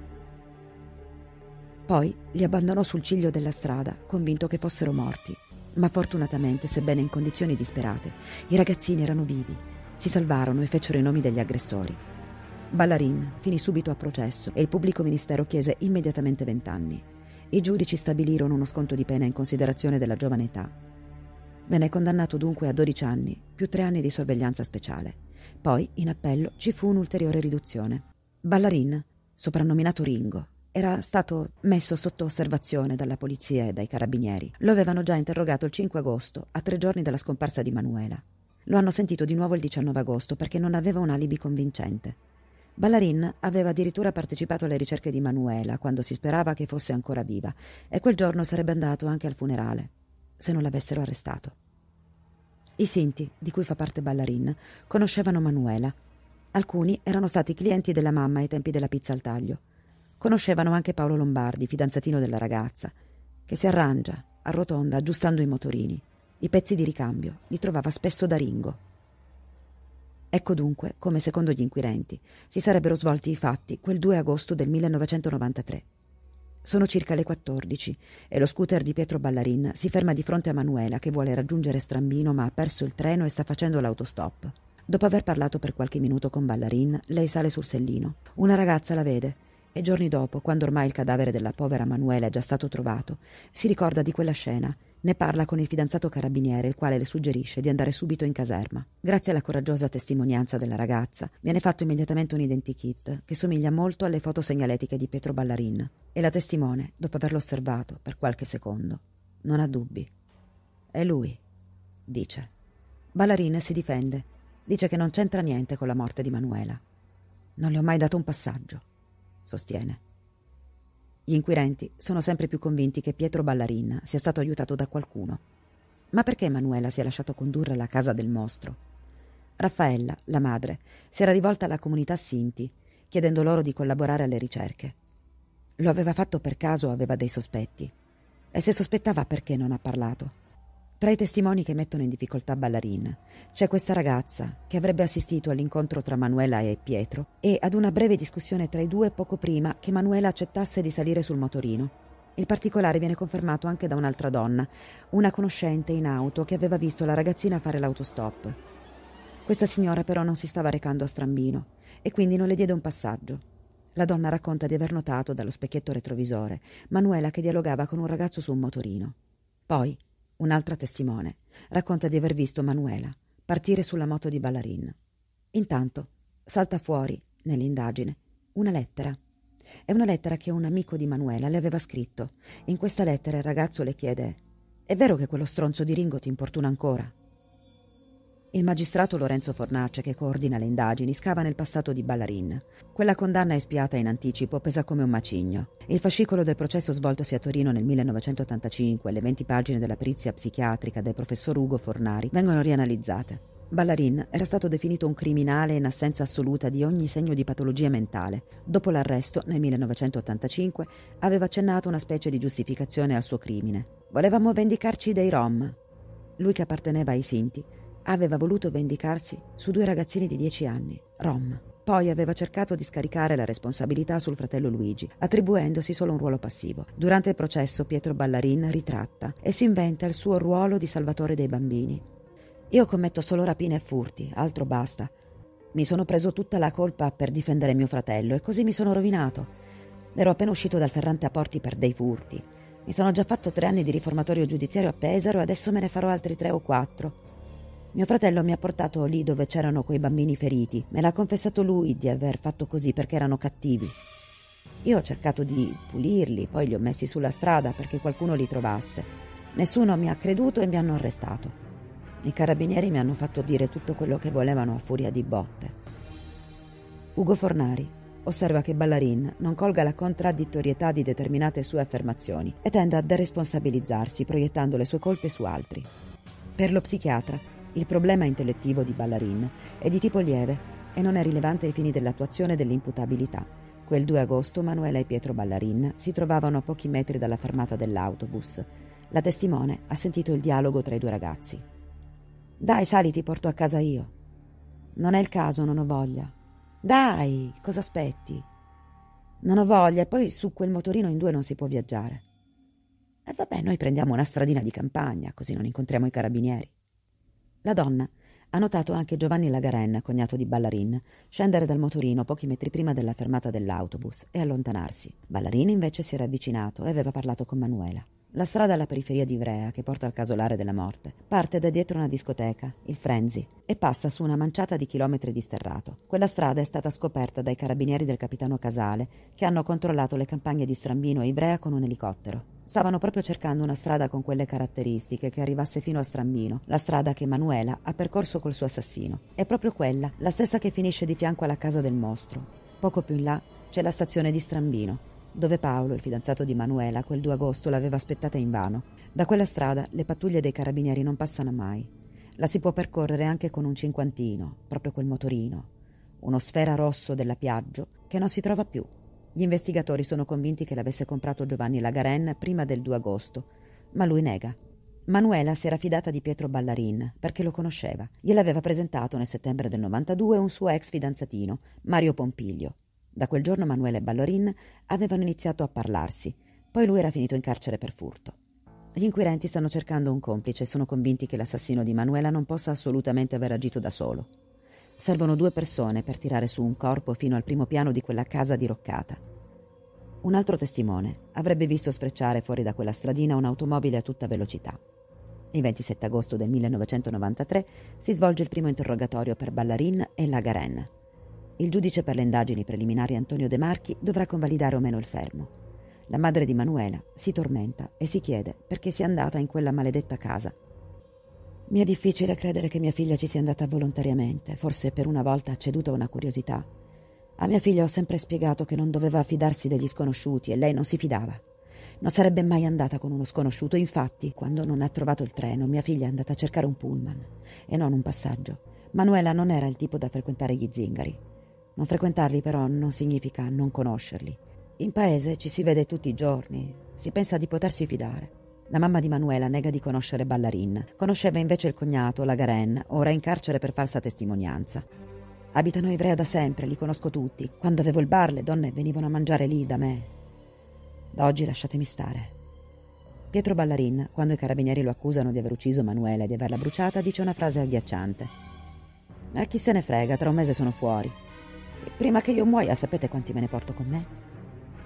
Poi li abbandonò sul ciglio della strada, convinto che fossero morti. Ma fortunatamente, sebbene in condizioni disperate, i ragazzini erano vivi, si salvarono e fecero i nomi degli aggressori. Ballarin finì subito a processo e il pubblico ministero chiese immediatamente vent'anni. I giudici stabilirono uno sconto di pena in considerazione della giovane età. Venne condannato dunque a dodici anni, più tre anni di sorveglianza speciale. Poi, in appello, ci fu un'ulteriore riduzione. Ballarin, soprannominato Ringo, era stato messo sotto osservazione dalla polizia e dai carabinieri. Lo avevano già interrogato il cinque agosto, a tre giorni dalla scomparsa di Manuela. Lo hanno sentito di nuovo il diciannove agosto perché non aveva un alibi convincente. Ballarin aveva addirittura partecipato alle ricerche di Manuela quando si sperava che fosse ancora viva e quel giorno sarebbe andato anche al funerale, se non l'avessero arrestato. I Sinti, di cui fa parte Ballarin, conoscevano Manuela. Alcuni erano stati clienti della mamma ai tempi della pizza al taglio. Conoscevano anche Paolo Lombardi, fidanzatino della ragazza, che si arrangia, arrotonda, aggiustando i motorini. I pezzi di ricambio li trovava spesso da Ringo. Ecco dunque come, secondo gli inquirenti, si sarebbero svolti i fatti quel due agosto del millenovecentonovantatré. Sono circa le quattordici e lo scooter di Pietro Ballarin si ferma di fronte a Manuela, che vuole raggiungere Strambino ma ha perso il treno e sta facendo l'autostop. Dopo aver parlato per qualche minuto con Ballarin, lei sale sul sellino. Una ragazza la vede e giorni dopo, quando ormai il cadavere della povera Manuela è già stato trovato, si ricorda di quella scena. Ne parla con il fidanzato carabiniere, il quale le suggerisce di andare subito in caserma. Grazie alla coraggiosa testimonianza della ragazza, viene fatto immediatamente un identikit che somiglia molto alle foto segnaletiche di Pietro Ballarin e la testimone, dopo averlo osservato per qualche secondo, non ha dubbi. È lui, dice. Ballarin si difende, dice che non c'entra niente con la morte di Manuela. Non le ho mai dato un passaggio, sostiene. Gli inquirenti sono sempre più convinti che Pietro Ballarin sia stato aiutato da qualcuno. Ma perché Manuela si è lasciato condurre alla casa del mostro? Raffaella, la madre, si era rivolta alla comunità Sinti, chiedendo loro di collaborare alle ricerche. Lo aveva fatto per caso o aveva dei sospetti? E se sospettava, perché non ha parlato? Tra i testimoni che mettono in difficoltà Ballarin c'è questa ragazza che avrebbe assistito all'incontro tra Manuela e Pietro e ad una breve discussione tra i due poco prima che Manuela accettasse di salire sul motorino. Il particolare viene confermato anche da un'altra donna, una conoscente in auto che aveva visto la ragazzina fare l'autostop. Questa signora però non si stava recando a Strambino e quindi non le diede un passaggio. La donna racconta di aver notato dallo specchietto retrovisore Manuela che dialogava con un ragazzo su un motorino. Poi Un'altra testimone racconta di aver visto Manuela partire sulla moto di Ballarin. Intanto salta fuori, nell'indagine, una lettera. È una lettera che un amico di Manuela le aveva scritto. In questa lettera il ragazzo le chiede: «È vero che quello stronzo di Ringo ti importuna ancora?» Il magistrato Lorenzo Fornace, che coordina le indagini, scava nel passato di Ballarin. Quella condanna espiata in anticipo pesa come un macigno. Il fascicolo del processo svoltosi a Torino nel millenovecentottantacinque e le venti pagine della perizia psichiatrica del professor Ugo Fornari vengono rianalizzate. Ballarin era stato definito un criminale in assenza assoluta di ogni segno di patologia mentale. Dopo l'arresto, nel millenovecentottantacinque, aveva accennato una specie di giustificazione al suo crimine. «Volevamo vendicarci dei Rom». Lui, che apparteneva ai Sinti, aveva voluto vendicarsi su due ragazzini di dieci anni, Rom. Poi aveva cercato di scaricare la responsabilità sul fratello Luigi, attribuendosi solo un ruolo passivo. Durante il processo Pietro Ballarin ritratta e si inventa il suo ruolo di salvatore dei bambini. «Io commetto solo rapine e furti, altro basta. Mi sono preso tutta la colpa per difendere mio fratello e così mi sono rovinato. Ero appena uscito dal Ferrante a Porti per dei furti. Mi sono già fatto tre anni di riformatorio giudiziario a Pesaro e adesso me ne farò altri tre o quattro. Mio fratello mi ha portato lì dove c'erano quei bambini feriti. Me l'ha confessato lui di aver fatto così perché erano cattivi. Io ho cercato di pulirli, poi li ho messi sulla strada perché qualcuno li trovasse. Nessuno mi ha creduto e mi hanno arrestato. I carabinieri mi hanno fatto dire tutto quello che volevano a furia di botte». Ugo Fornari osserva che Ballarin non colga la contraddittorietà di determinate sue affermazioni e tende a deresponsabilizzarsi proiettando le sue colpe su altri. Per lo psichiatra, il problema intellettivo di Ballarin è di tipo lieve e non è rilevante ai fini dell'attuazione dell'imputabilità. Quel due agosto Manuela e Pietro Ballarin si trovavano a pochi metri dalla fermata dell'autobus. La testimone ha sentito il dialogo tra i due ragazzi. «Dai, sali, ti porto a casa io». «Non è il caso, non ho voglia». «Dai, cosa aspetti?» «Non ho voglia e poi su quel motorino in due non si può viaggiare». «E vabbè, noi prendiamo una stradina di campagna, così non incontriamo i carabinieri». La donna ha notato anche Giovanni Lagaren, cognato di Ballarin, scendere dal motorino pochi metri prima della fermata dell'autobus e allontanarsi. Ballarin invece si era avvicinato e aveva parlato con Manuela. La strada alla periferia di Ivrea, che porta al casolare della morte, parte da dietro una discoteca, il Frenzy, e passa su una manciata di chilometri di sterrato. Quella strada è stata scoperta dai carabinieri del capitano Casale, che hanno controllato le campagne di Strambino e Ivrea con un elicottero. Stavano proprio cercando una strada con quelle caratteristiche che arrivasse fino a Strambino, la strada che Manuela ha percorso col suo assassino. È proprio quella, la stessa che finisce di fianco alla casa del mostro. Poco più in là c'è la stazione di Strambino, dove Paolo, il fidanzato di Manuela, quel due agosto l'aveva aspettata invano. Da quella strada le pattuglie dei carabinieri non passano mai. La si può percorrere anche con un cinquantino, proprio quel motorino, uno Sfera rosso della Piaggio che non si trova più. Gli investigatori sono convinti che l'avesse comprato Giovanni Lagaren prima del due agosto, ma lui nega. Manuela si era fidata di Pietro Ballarin perché lo conosceva. Gliel'aveva presentato nel settembre del novantadue un suo ex fidanzatino, Mario Pompiglio. Da quel giorno Manuela e Ballarin avevano iniziato a parlarsi, poi lui era finito in carcere per furto. Gli inquirenti stanno cercando un complice e sono convinti che l'assassino di Manuela non possa assolutamente aver agito da solo. Servono due persone per tirare su un corpo fino al primo piano di quella casa diroccata. Un altro testimone avrebbe visto sfrecciare fuori da quella stradina un'automobile a tutta velocità. Il ventisette agosto del millenovecentonovantatré si svolge il primo interrogatorio per Ballarin e Lagaren. Il giudice per le indagini preliminari Antonio De Marchi dovrà convalidare o meno il fermo. La madre di Manuela si tormenta e si chiede perché sia andata in quella maledetta casa. «Mi è difficile credere che mia figlia ci sia andata volontariamente, forse per una volta ha ceduto a una curiosità. A mia figlia ho sempre spiegato che non doveva fidarsi degli sconosciuti e lei non si fidava. Non sarebbe mai andata con uno sconosciuto, infatti, quando non ha trovato il treno, mia figlia è andata a cercare un pullman e non un passaggio. Manuela non era il tipo da frequentare gli zingari. Non frequentarli però non significa non conoscerli. In paese ci si vede tutti i giorni, si pensa di potersi fidare». La mamma di Manuela nega di conoscere Ballarin. Conosceva invece il cognato, Lagaren, ora in carcere per falsa testimonianza. «Abitano a Ivrea da sempre, li conosco tutti. Quando avevo il bar le donne venivano a mangiare lì da me. Da oggi lasciatemi stare». Pietro Ballarin, quando i carabinieri lo accusano di aver ucciso Manuela e di averla bruciata, dice una frase agghiacciante. «A chi se ne frega, tra un mese sono fuori. Prima che io muoia, sapete quanti me ne porto con me?»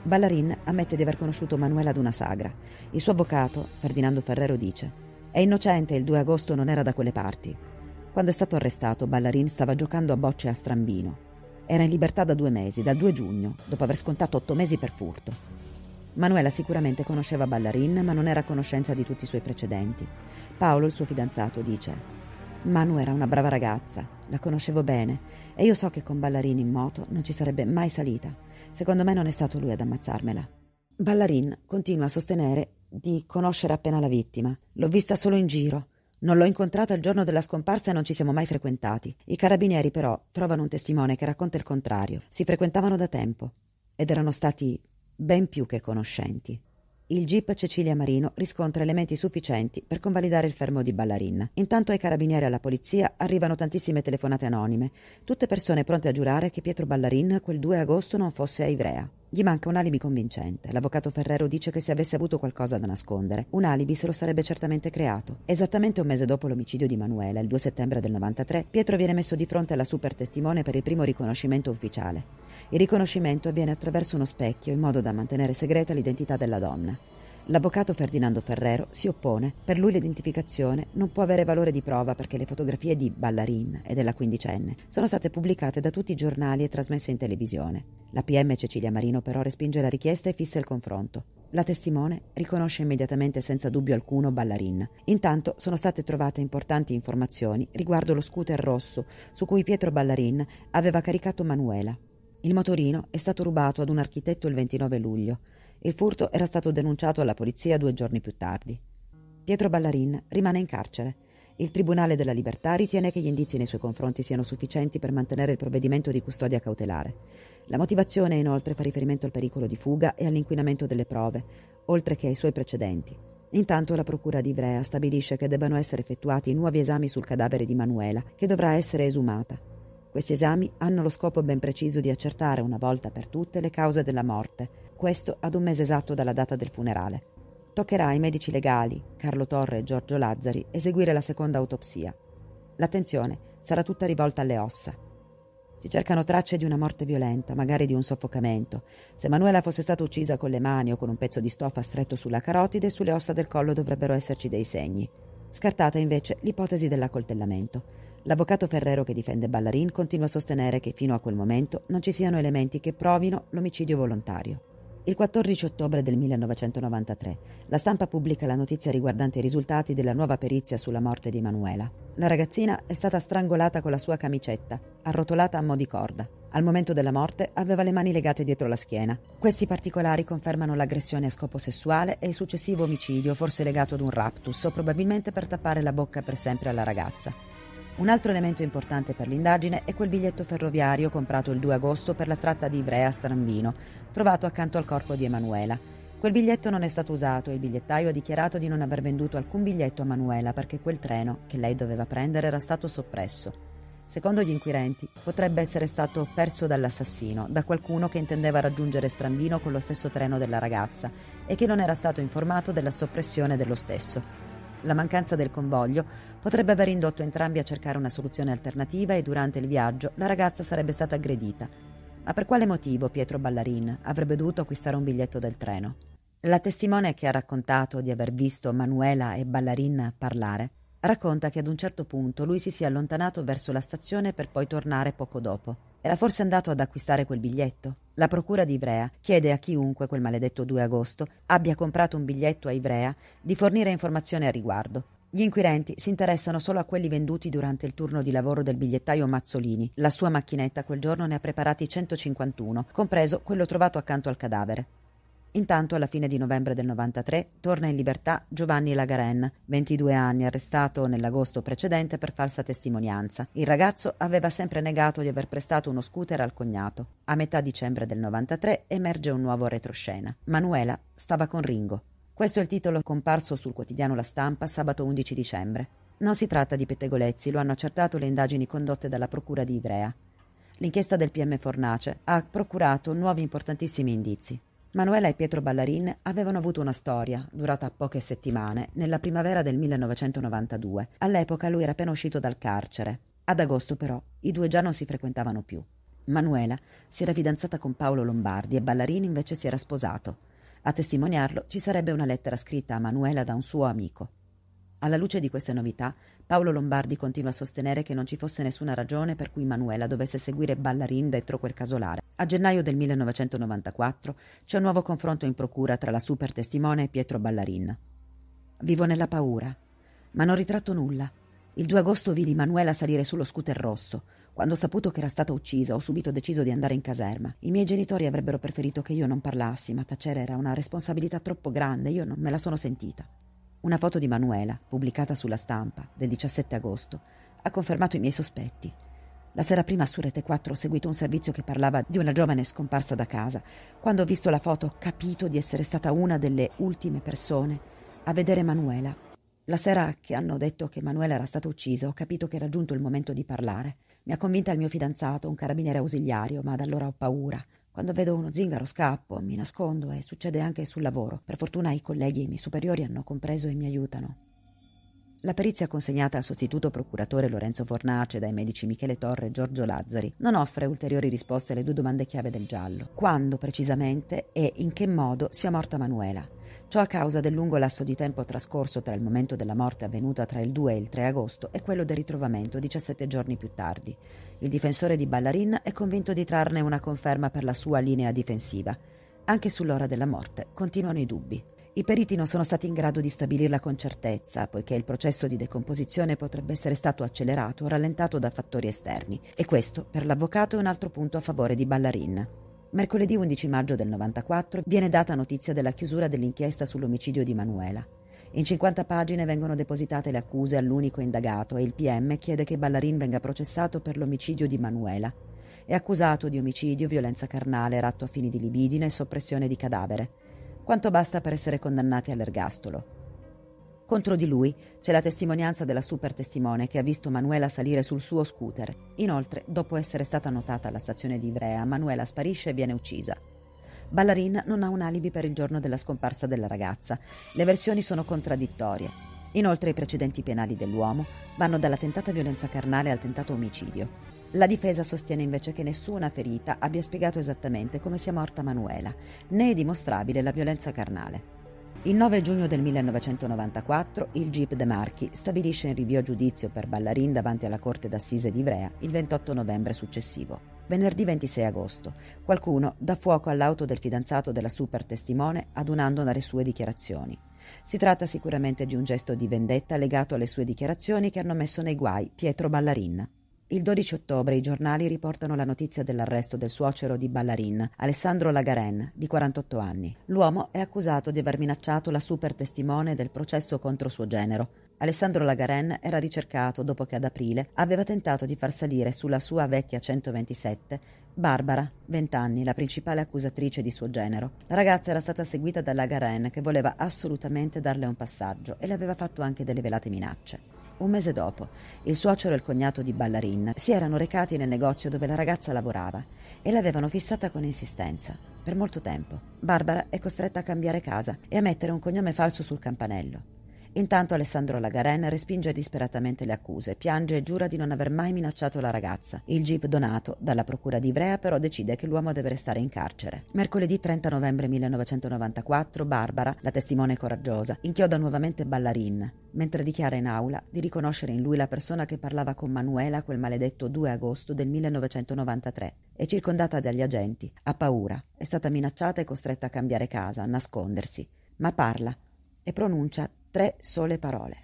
Ballarin ammette di aver conosciuto Manuela ad una sagra. Il suo avvocato, Ferdinando Ferrero, dice: «È innocente, il due agosto non era da quelle parti». Quando è stato arrestato, Ballarin stava giocando a bocce a Strambino. Era in libertà da due mesi, dal due giugno, dopo aver scontato otto mesi per furto. Manuela sicuramente conosceva Ballarin, ma non era a conoscenza di tutti i suoi precedenti. Paolo, il suo fidanzato, dice: «Manu era una brava ragazza, la conoscevo bene e io so che con Ballarin in moto non ci sarebbe mai salita. Secondo me non è stato lui ad ammazzarmela». Ballarin continua a sostenere di conoscere appena la vittima. «L'ho vista solo in giro. Non l'ho incontrata il giorno della scomparsa e non ci siamo mai frequentati». I carabinieri però trovano un testimone che racconta il contrario. Si frequentavano da tempo ed erano stati ben più che conoscenti. Il jeep Cecilia Marino riscontra elementi sufficienti per convalidare il fermo di Ballarin. Intanto ai carabinieri e alla polizia arrivano tantissime telefonate anonime, tutte persone pronte a giurare che Pietro Ballarin quel due agosto non fosse a Ivrea. Gli manca un alibi convincente. L'avvocato Ferrero dice che se avesse avuto qualcosa da nascondere, un alibi se lo sarebbe certamente creato. Esattamente un mese dopo l'omicidio di Manuela, il due settembre del novantatré, Pietro viene messo di fronte alla super testimone per il primo riconoscimento ufficiale. Il riconoscimento avviene attraverso uno specchio in modo da mantenere segreta l'identità della donna. L'avvocato Ferdinando Ferrero si oppone. Per lui l'identificazione non può avere valore di prova perché le fotografie di Ballarin e della quindicenne sono state pubblicate da tutti i giornali e trasmesse in televisione. La P M Cecilia Marino però respinge la richiesta e fissa il confronto. La testimone riconosce immediatamente senza dubbio alcuno Ballarin. Intanto sono state trovate importanti informazioni riguardo lo scooter rosso su cui Pietro Ballarin aveva caricato Manuela. Il motorino è stato rubato ad un architetto il ventinove luglio. Il furto era stato denunciato alla polizia due giorni più tardi. Pietro Ballarin rimane in carcere. Il Tribunale della Libertà ritiene che gli indizi nei suoi confronti siano sufficienti per mantenere il provvedimento di custodia cautelare. La motivazione inoltre fa riferimento al pericolo di fuga e all'inquinamento delle prove, oltre che ai suoi precedenti. Intanto la procura di Ivrea stabilisce che debbano essere effettuati nuovi esami sul cadavere di Manuela, che dovrà essere esumata. Questi esami hanno lo scopo ben preciso di accertare una volta per tutte le cause della morte, questo ad un mese esatto dalla data del funerale. Toccherà ai medici legali, Carlo Torre e Giorgio Lazzari, eseguire la seconda autopsia. L'attenzione sarà tutta rivolta alle ossa. Si cercano tracce di una morte violenta, magari di un soffocamento. Se Manuela fosse stata uccisa con le mani o con un pezzo di stoffa stretto sulla carotide, sulle ossa del collo dovrebbero esserci dei segni. Scartata invece l'ipotesi dell'accoltellamento. L'avvocato Ferrero che difende Ballarin continua a sostenere che fino a quel momento non ci siano elementi che provino l'omicidio volontario. Il quattordici ottobre del millenovecentonovantatré la stampa pubblica la notizia riguardante i risultati della nuova perizia sulla morte di Manuela. La ragazzina è stata strangolata con la sua camicetta, arrotolata a mo' di corda. Al momento della morte aveva le mani legate dietro la schiena. Questi particolari confermano l'aggressione a scopo sessuale e il successivo omicidio, forse legato ad un raptus o probabilmente per tappare la bocca per sempre alla ragazza. Un altro elemento importante per l'indagine è quel biglietto ferroviario comprato il due agosto per la tratta di Ivrea a Strambino, trovato accanto al corpo di Emanuela. Quel biglietto non è stato usato e il bigliettaio ha dichiarato di non aver venduto alcun biglietto a Manuela perché quel treno che lei doveva prendere era stato soppresso. Secondo gli inquirenti, potrebbe essere stato perso dall'assassino, da qualcuno che intendeva raggiungere Strambino con lo stesso treno della ragazza e che non era stato informato della soppressione dello stesso. La mancanza del convoglio potrebbe aver indotto entrambi a cercare una soluzione alternativa e durante il viaggio la ragazza sarebbe stata aggredita. Ma per quale motivo Pietro Ballarin avrebbe dovuto acquistare un biglietto del treno? La testimone che ha raccontato di aver visto Manuela e Ballarin parlare racconta che ad un certo punto lui si sia allontanato verso la stazione per poi tornare poco dopo. Era forse andato ad acquistare quel biglietto? La procura di Ivrea chiede a chiunque quel maledetto due agosto abbia comprato un biglietto a Ivrea di fornire informazioni a riguardo. Gli inquirenti si interessano solo a quelli venduti durante il turno di lavoro del bigliettaio Mazzolini. La sua macchinetta quel giorno ne ha preparati centocinquantuno, compreso quello trovato accanto al cadavere. Intanto, alla fine di novembre del novantatré, torna in libertà Giovanni Lagaren, ventidue anni, arrestato nell'agosto precedente per falsa testimonianza. Il ragazzo aveva sempre negato di aver prestato uno scooter al cognato. A metà dicembre del novantatré emerge un nuovo retroscena. Manuela stava con Ringo. Questo è il titolo comparso sul quotidiano La Stampa sabato undici dicembre. Non si tratta di pettegolezzi, lo hanno accertato le indagini condotte dalla procura di Ivrea. L'inchiesta del P M Fornace ha procurato nuovi importantissimi indizi. Manuela e Pietro Ballarin avevano avuto una storia, durata poche settimane, nella primavera del millenovecentonovantadue. All'epoca lui era appena uscito dal carcere. Ad agosto, però, i due già non si frequentavano più. Manuela si era fidanzata con Paolo Lombardi e Ballarin invece si era sposato. A testimoniarlo ci sarebbe una lettera scritta a Manuela da un suo amico. Alla luce di queste novità, Paolo Lombardi continua a sostenere che non ci fosse nessuna ragione per cui Manuela dovesse seguire Ballarin dentro quel casolare. A gennaio del millenovecentonovantaquattro c'è un nuovo confronto in procura tra la super testimone e Pietro Ballarin. Vivo nella paura, ma non ritratto nulla. Il due agosto vidi Manuela salire sullo scooter rosso. Quando ho saputo che era stata uccisa, ho subito deciso di andare in caserma. I miei genitori avrebbero preferito che io non parlassi, ma tacere era una responsabilità troppo grande, io non me la sono sentita. Una foto di Manuela, pubblicata sulla Stampa del diciassette agosto, ha confermato i miei sospetti. La sera prima su Rete quattro ho seguito un servizio che parlava di una giovane scomparsa da casa. Quando ho visto la foto ho capito di essere stata una delle ultime persone a vedere Manuela. La sera che hanno detto che Manuela era stata uccisa ho capito che era giunto il momento di parlare. Mi ha convinta il mio fidanzato, un carabiniere ausiliario, ma da allora ho paura. Quando vedo uno zingaro scappo, mi nascondo e succede anche sul lavoro. Per fortuna i colleghi e i miei superiori hanno compreso e mi aiutano. La perizia consegnata al sostituto procuratore Lorenzo Fornace dai medici Michele Torre e Giorgio Lazzari non offre ulteriori risposte alle due domande chiave del giallo. Quando, precisamente, e in che modo sia morta Manuela? Ciò a causa del lungo lasso di tempo trascorso tra il momento della morte avvenuta tra il due e il tre agosto e quello del ritrovamento diciassette giorni più tardi. Il difensore di Ballarin è convinto di trarne una conferma per la sua linea difensiva. Anche sull'ora della morte continuano i dubbi. I periti non sono stati in grado di stabilirla con certezza, poiché il processo di decomposizione potrebbe essere stato accelerato o rallentato da fattori esterni, e questo, per l'avvocato, è un altro punto a favore di Ballarin. Mercoledì undici maggio del novantaquattro viene data notizia della chiusura dell'inchiesta sull'omicidio di Manuela. In cinquanta pagine vengono depositate le accuse all'unico indagato e il P M chiede che Ballarin venga processato per l'omicidio di Manuela. È accusato di omicidio, violenza carnale, ratto a fini di libidine e soppressione di cadavere. Quanto basta per essere condannati all'ergastolo. Contro di lui c'è la testimonianza della super testimone che ha visto Manuela salire sul suo scooter. Inoltre, dopo essere stata notata alla stazione di Ivrea, Manuela sparisce e viene uccisa. Ballarin non ha un alibi per il giorno della scomparsa della ragazza. Le versioni sono contraddittorie. Inoltre i precedenti penali dell'uomo vanno dalla tentata violenza carnale al tentato omicidio. La difesa sostiene invece che nessuna ferita abbia spiegato esattamente come sia morta Manuela, né è dimostrabile la violenza carnale. Il nove giugno del millenovecentonovantaquattro il G I P De Marchi stabilisce in rinvio a giudizio per Ballarin davanti alla Corte d'Assise di Ivrea il ventotto novembre successivo. Venerdì ventisei agosto qualcuno dà fuoco all'auto del fidanzato della super testimone adunandone le sue dichiarazioni. Si tratta sicuramente di un gesto di vendetta legato alle sue dichiarazioni che hanno messo nei guai Pietro Ballarin. Il dodici ottobre i giornali riportano la notizia dell'arresto del suocero di Ballarin, Alessandro Lagaren, di quarantotto anni. L'uomo è accusato di aver minacciato la super testimone del processo contro suo genero. Alessandro Lagaren era ricercato dopo che ad aprile aveva tentato di far salire sulla sua vecchia centoventisette Barbara, venti anni, la principale accusatrice di suo genero. La ragazza era stata seguita da Lagaren che voleva assolutamente darle un passaggio e le aveva fatto anche delle velate minacce. Un mese dopo, il suocero e il cognato di Ballarin si erano recati nel negozio dove la ragazza lavorava e l'avevano fissata con insistenza, per molto tempo. Barbara è costretta a cambiare casa e a mettere un cognome falso sul campanello. Intanto Alessandro Lagaren respinge disperatamente le accuse, piange e giura di non aver mai minacciato la ragazza. Il G I P donato dalla procura di Ivrea però decide che l'uomo deve restare in carcere. Mercoledì trenta novembre millenovecentonovantaquattro Barbara, la testimone coraggiosa, inchioda nuovamente Ballarin, mentre dichiara in aula di riconoscere in lui la persona che parlava con Manuela quel maledetto due agosto del millenovecentonovantatré. È circondata dagli agenti, ha paura, è stata minacciata e costretta a cambiare casa, a nascondersi, ma parla e pronuncia tre sole parole.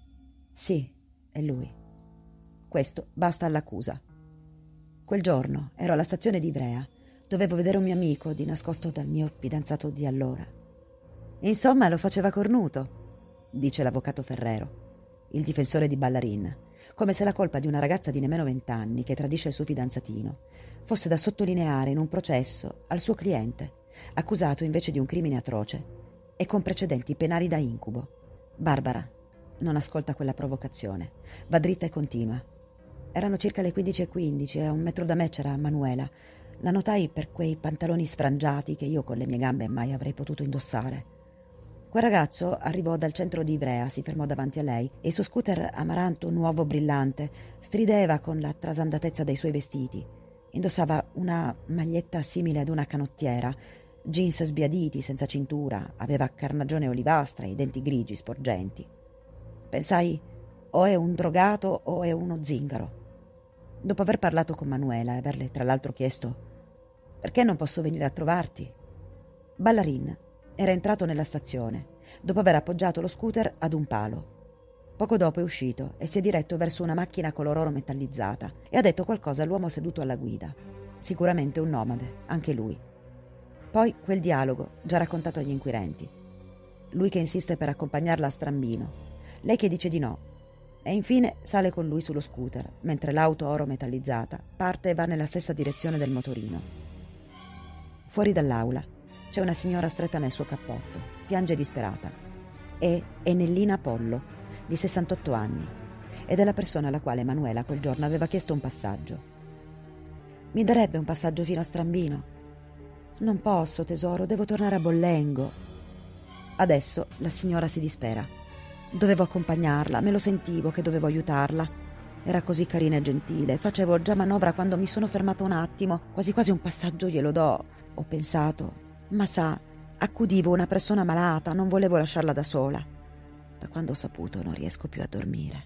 Sì, è lui. Questo basta all'accusa. Quel giorno ero alla stazione di Ivrea. Dovevo vedere un mio amico di nascosto dal mio fidanzato di allora. Insomma, lo faceva cornuto, dice l'avvocato Ferrero, il difensore di Ballarin, come se la colpa di una ragazza di nemmeno vent'anni che tradisce il suo fidanzatino fosse da sottolineare in un processo al suo cliente, accusato invece di un crimine atroce e con precedenti penali da incubo. Barbara non ascolta quella provocazione, va dritta e continua. Erano circa le quindici e quindici e a un metro da me c'era Manuela. La notai per quei pantaloni sfrangiati che io con le mie gambe mai avrei potuto indossare. Quel ragazzo arrivò dal centro di Ivrea, si fermò davanti a lei e il suo scooter amaranto nuovo brillante strideva con la trasandatezza dei suoi vestiti. Indossava una maglietta simile ad una canottiera, jeans sbiaditi, senza cintura, aveva carnagione olivastra e i denti grigi sporgenti. Pensai, o è un drogato o è uno zingaro. Dopo aver parlato con Manuela e averle tra l'altro chiesto «Perché non posso venire a trovarti?», Ballarin era entrato nella stazione, dopo aver appoggiato lo scooter ad un palo. Poco dopo è uscito e si è diretto verso una macchina color oro metallizzata e ha detto qualcosa all'uomo seduto alla guida. Sicuramente un nomade, anche lui. Poi quel dialogo, già raccontato agli inquirenti. Lui che insiste per accompagnarla a Strambino, lei che dice di no, e infine sale con lui sullo scooter, mentre l'auto oro metallizzata parte e va nella stessa direzione del motorino. Fuori dall'aula c'è una signora stretta nel suo cappotto, piange disperata. È Enellina Pollo, di sessantotto anni, ed è la persona alla quale Manuela quel giorno aveva chiesto un passaggio. «Mi darebbe un passaggio fino a Strambino?» «Non posso, tesoro, devo tornare a Bollengo». Adesso la signora si dispera. Dovevo accompagnarla, me lo sentivo che dovevo aiutarla. Era così carina e gentile, facevo già manovra quando mi sono fermata un attimo, quasi quasi un passaggio glielo do. Ho pensato, ma sa, accudivo una persona malata, non volevo lasciarla da sola. Da quando ho saputo non riesco più a dormire.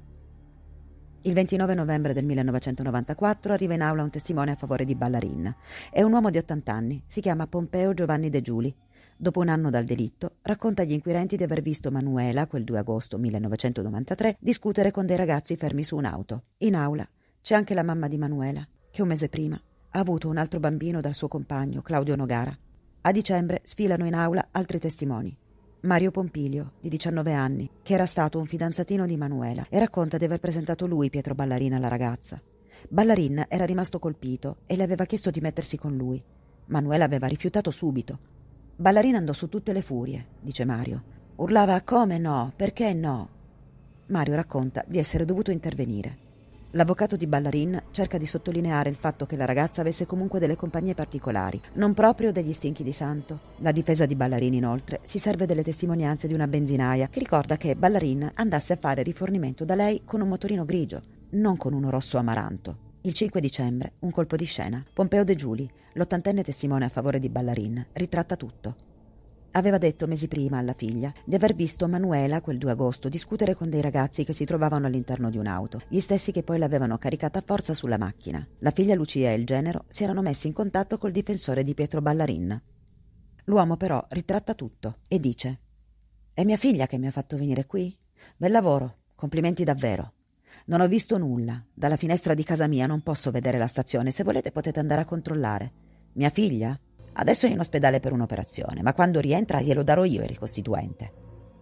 Il ventinove novembre del millenovecentonovantaquattro arriva in aula un testimone a favore di Ballarin. È un uomo di ottanta anni, si chiama Pompeo Giovanni De Giuli. Dopo un anno dal delitto, racconta agli inquirenti di aver visto Manuela, quel due agosto millenovecentonovantatré, discutere con dei ragazzi fermi su un'auto. In aula c'è anche la mamma di Manuela, che un mese prima ha avuto un altro bambino dal suo compagno, Claudio Nogara. A dicembre sfilano in aula altri testimoni. Mario Pompilio, di diciannove anni, che era stato un fidanzatino di Manuela, e racconta di aver presentato lui, Pietro Ballarin, alla ragazza. Ballarin era rimasto colpito e le aveva chiesto di mettersi con lui. Manuela aveva rifiutato subito. Ballarin andò su tutte le furie, dice Mario. Urlava «Come no? Perché no?» Mario racconta di essere dovuto intervenire. L'avvocato di Ballarin cerca di sottolineare il fatto che la ragazza avesse comunque delle compagnie particolari, non proprio degli stinchi di santo. La difesa di Ballarin, inoltre, si serve delle testimonianze di una benzinaia che ricorda che Ballarin andasse a fare rifornimento da lei con un motorino grigio, non con uno rosso amaranto. Il cinque dicembre, un colpo di scena. Pompeo De Giuli, l'ottantenne testimone a favore di Ballarin, ritratta tutto. Aveva detto mesi prima alla figlia di aver visto Manuela quel due agosto discutere con dei ragazzi che si trovavano all'interno di un'auto, gli stessi che poi l'avevano caricata a forza sulla macchina. La figlia Lucia e il genero si erano messi in contatto col difensore di Pietro Ballarin. L'uomo però ritratta tutto e dice: «È mia figlia che mi ha fatto venire qui? Bel lavoro, complimenti davvero. Non ho visto nulla. Dalla finestra di casa mia non posso vedere la stazione. Se volete potete andare a controllare. Mia figlia? Adesso è in ospedale per un'operazione, ma quando rientra glielo darò io il ricostituente».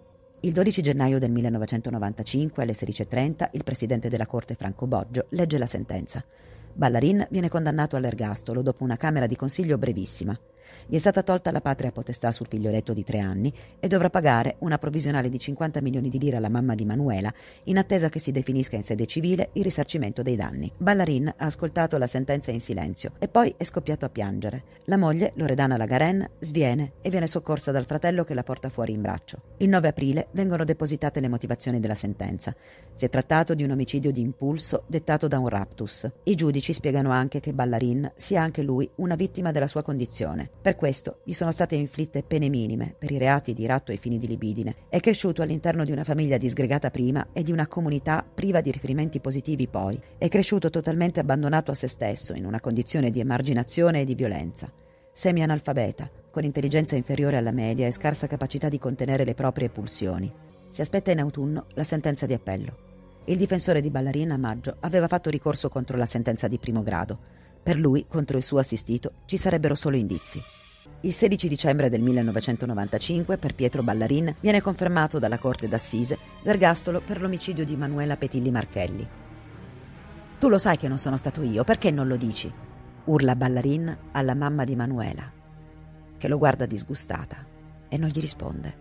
Il dodici gennaio del millenovecentonovantacinque, alle sedici e trenta, il presidente della Corte Franco Boggio legge la sentenza. Ballarin viene condannato all'ergastolo dopo una camera di consiglio brevissima. Gli è stata tolta la patria potestà sul figlioletto di tre anni e dovrà pagare una provvisionale di cinquanta milioni di lire alla mamma di Manuela, in attesa che si definisca in sede civile il risarcimento dei danni. Ballarin ha ascoltato la sentenza in silenzio e poi è scoppiato a piangere. La moglie, Loredana Lagaren, sviene e viene soccorsa dal fratello che la porta fuori in braccio. Il nove aprile vengono depositate le motivazioni della sentenza. Si è trattato di un omicidio di impulso dettato da un raptus. I giudici spiegano anche che Ballarin sia anche lui una vittima della sua condizione. Per questo gli sono state inflitte pene minime per i reati di ratto ai fini di libidine. È cresciuto all'interno di una famiglia disgregata prima e di una comunità priva di riferimenti positivi poi. È cresciuto totalmente abbandonato a se stesso, in una condizione di emarginazione e di violenza. Semi-analfabeta, con intelligenza inferiore alla media e scarsa capacità di contenere le proprie pulsioni. Si aspetta in autunno la sentenza di appello. Il difensore di Ballarin a maggio aveva fatto ricorso contro la sentenza di primo grado. Per lui, contro il suo assistito, ci sarebbero solo indizi. Il sedici dicembre del millenovecentonovantacinque, per Pietro Ballarin, viene confermato dalla Corte d'Assise l'ergastolo per l'omicidio di Manuela Petilli Marchelli. «Tu lo sai che non sono stato io, perché non lo dici?» urla Ballarin alla mamma di Manuela, che lo guarda disgustata e non gli risponde.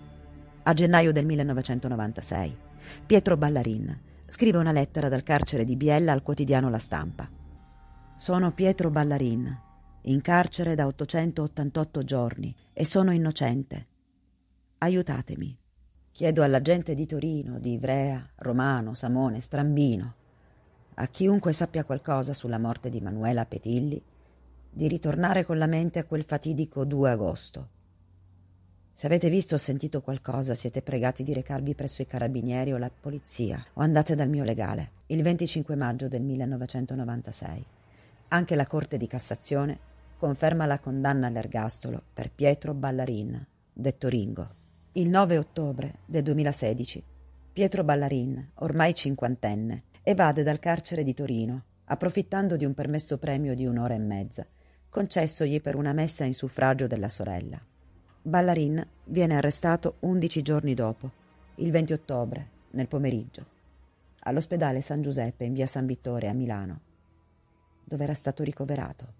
A gennaio del millenovecentonovantasei, Pietro Ballarin scrive una lettera dal carcere di Biella al quotidiano La Stampa. «Sono Pietro Ballarin, in carcere da ottocentottantotto giorni e sono innocente. Aiutatemi. Chiedo alla gente di Torino, di Ivrea, Romano, Samone, Strambino. a chiunque sappia qualcosa sulla morte di Manuela Petilli di ritornare con la mente a quel fatidico due agosto. Se avete visto o sentito qualcosa, siete pregati di recarvi presso i carabinieri o la polizia o andate dal mio legale. Il venticinque maggio del millenovecentonovantasei anche la Corte di Cassazione conferma la condanna all'ergastolo per Pietro Ballarin, detto Ringo. Il nove ottobre del duemilasedici Pietro Ballarin, ormai cinquantenne, evade dal carcere di Torino, approfittando di un permesso premio di un'ora e mezza, concessogli per una messa in suffragio della sorella. Ballarin viene arrestato undici giorni dopo, il venti ottobre, nel pomeriggio, all'ospedale San Giuseppe in via San Vittore a Milano, dove era stato ricoverato.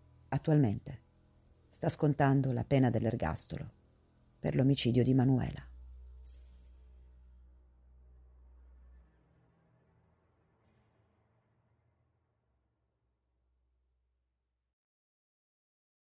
Attualmente sta scontando la pena dell'ergastolo per l'omicidio di Manuela.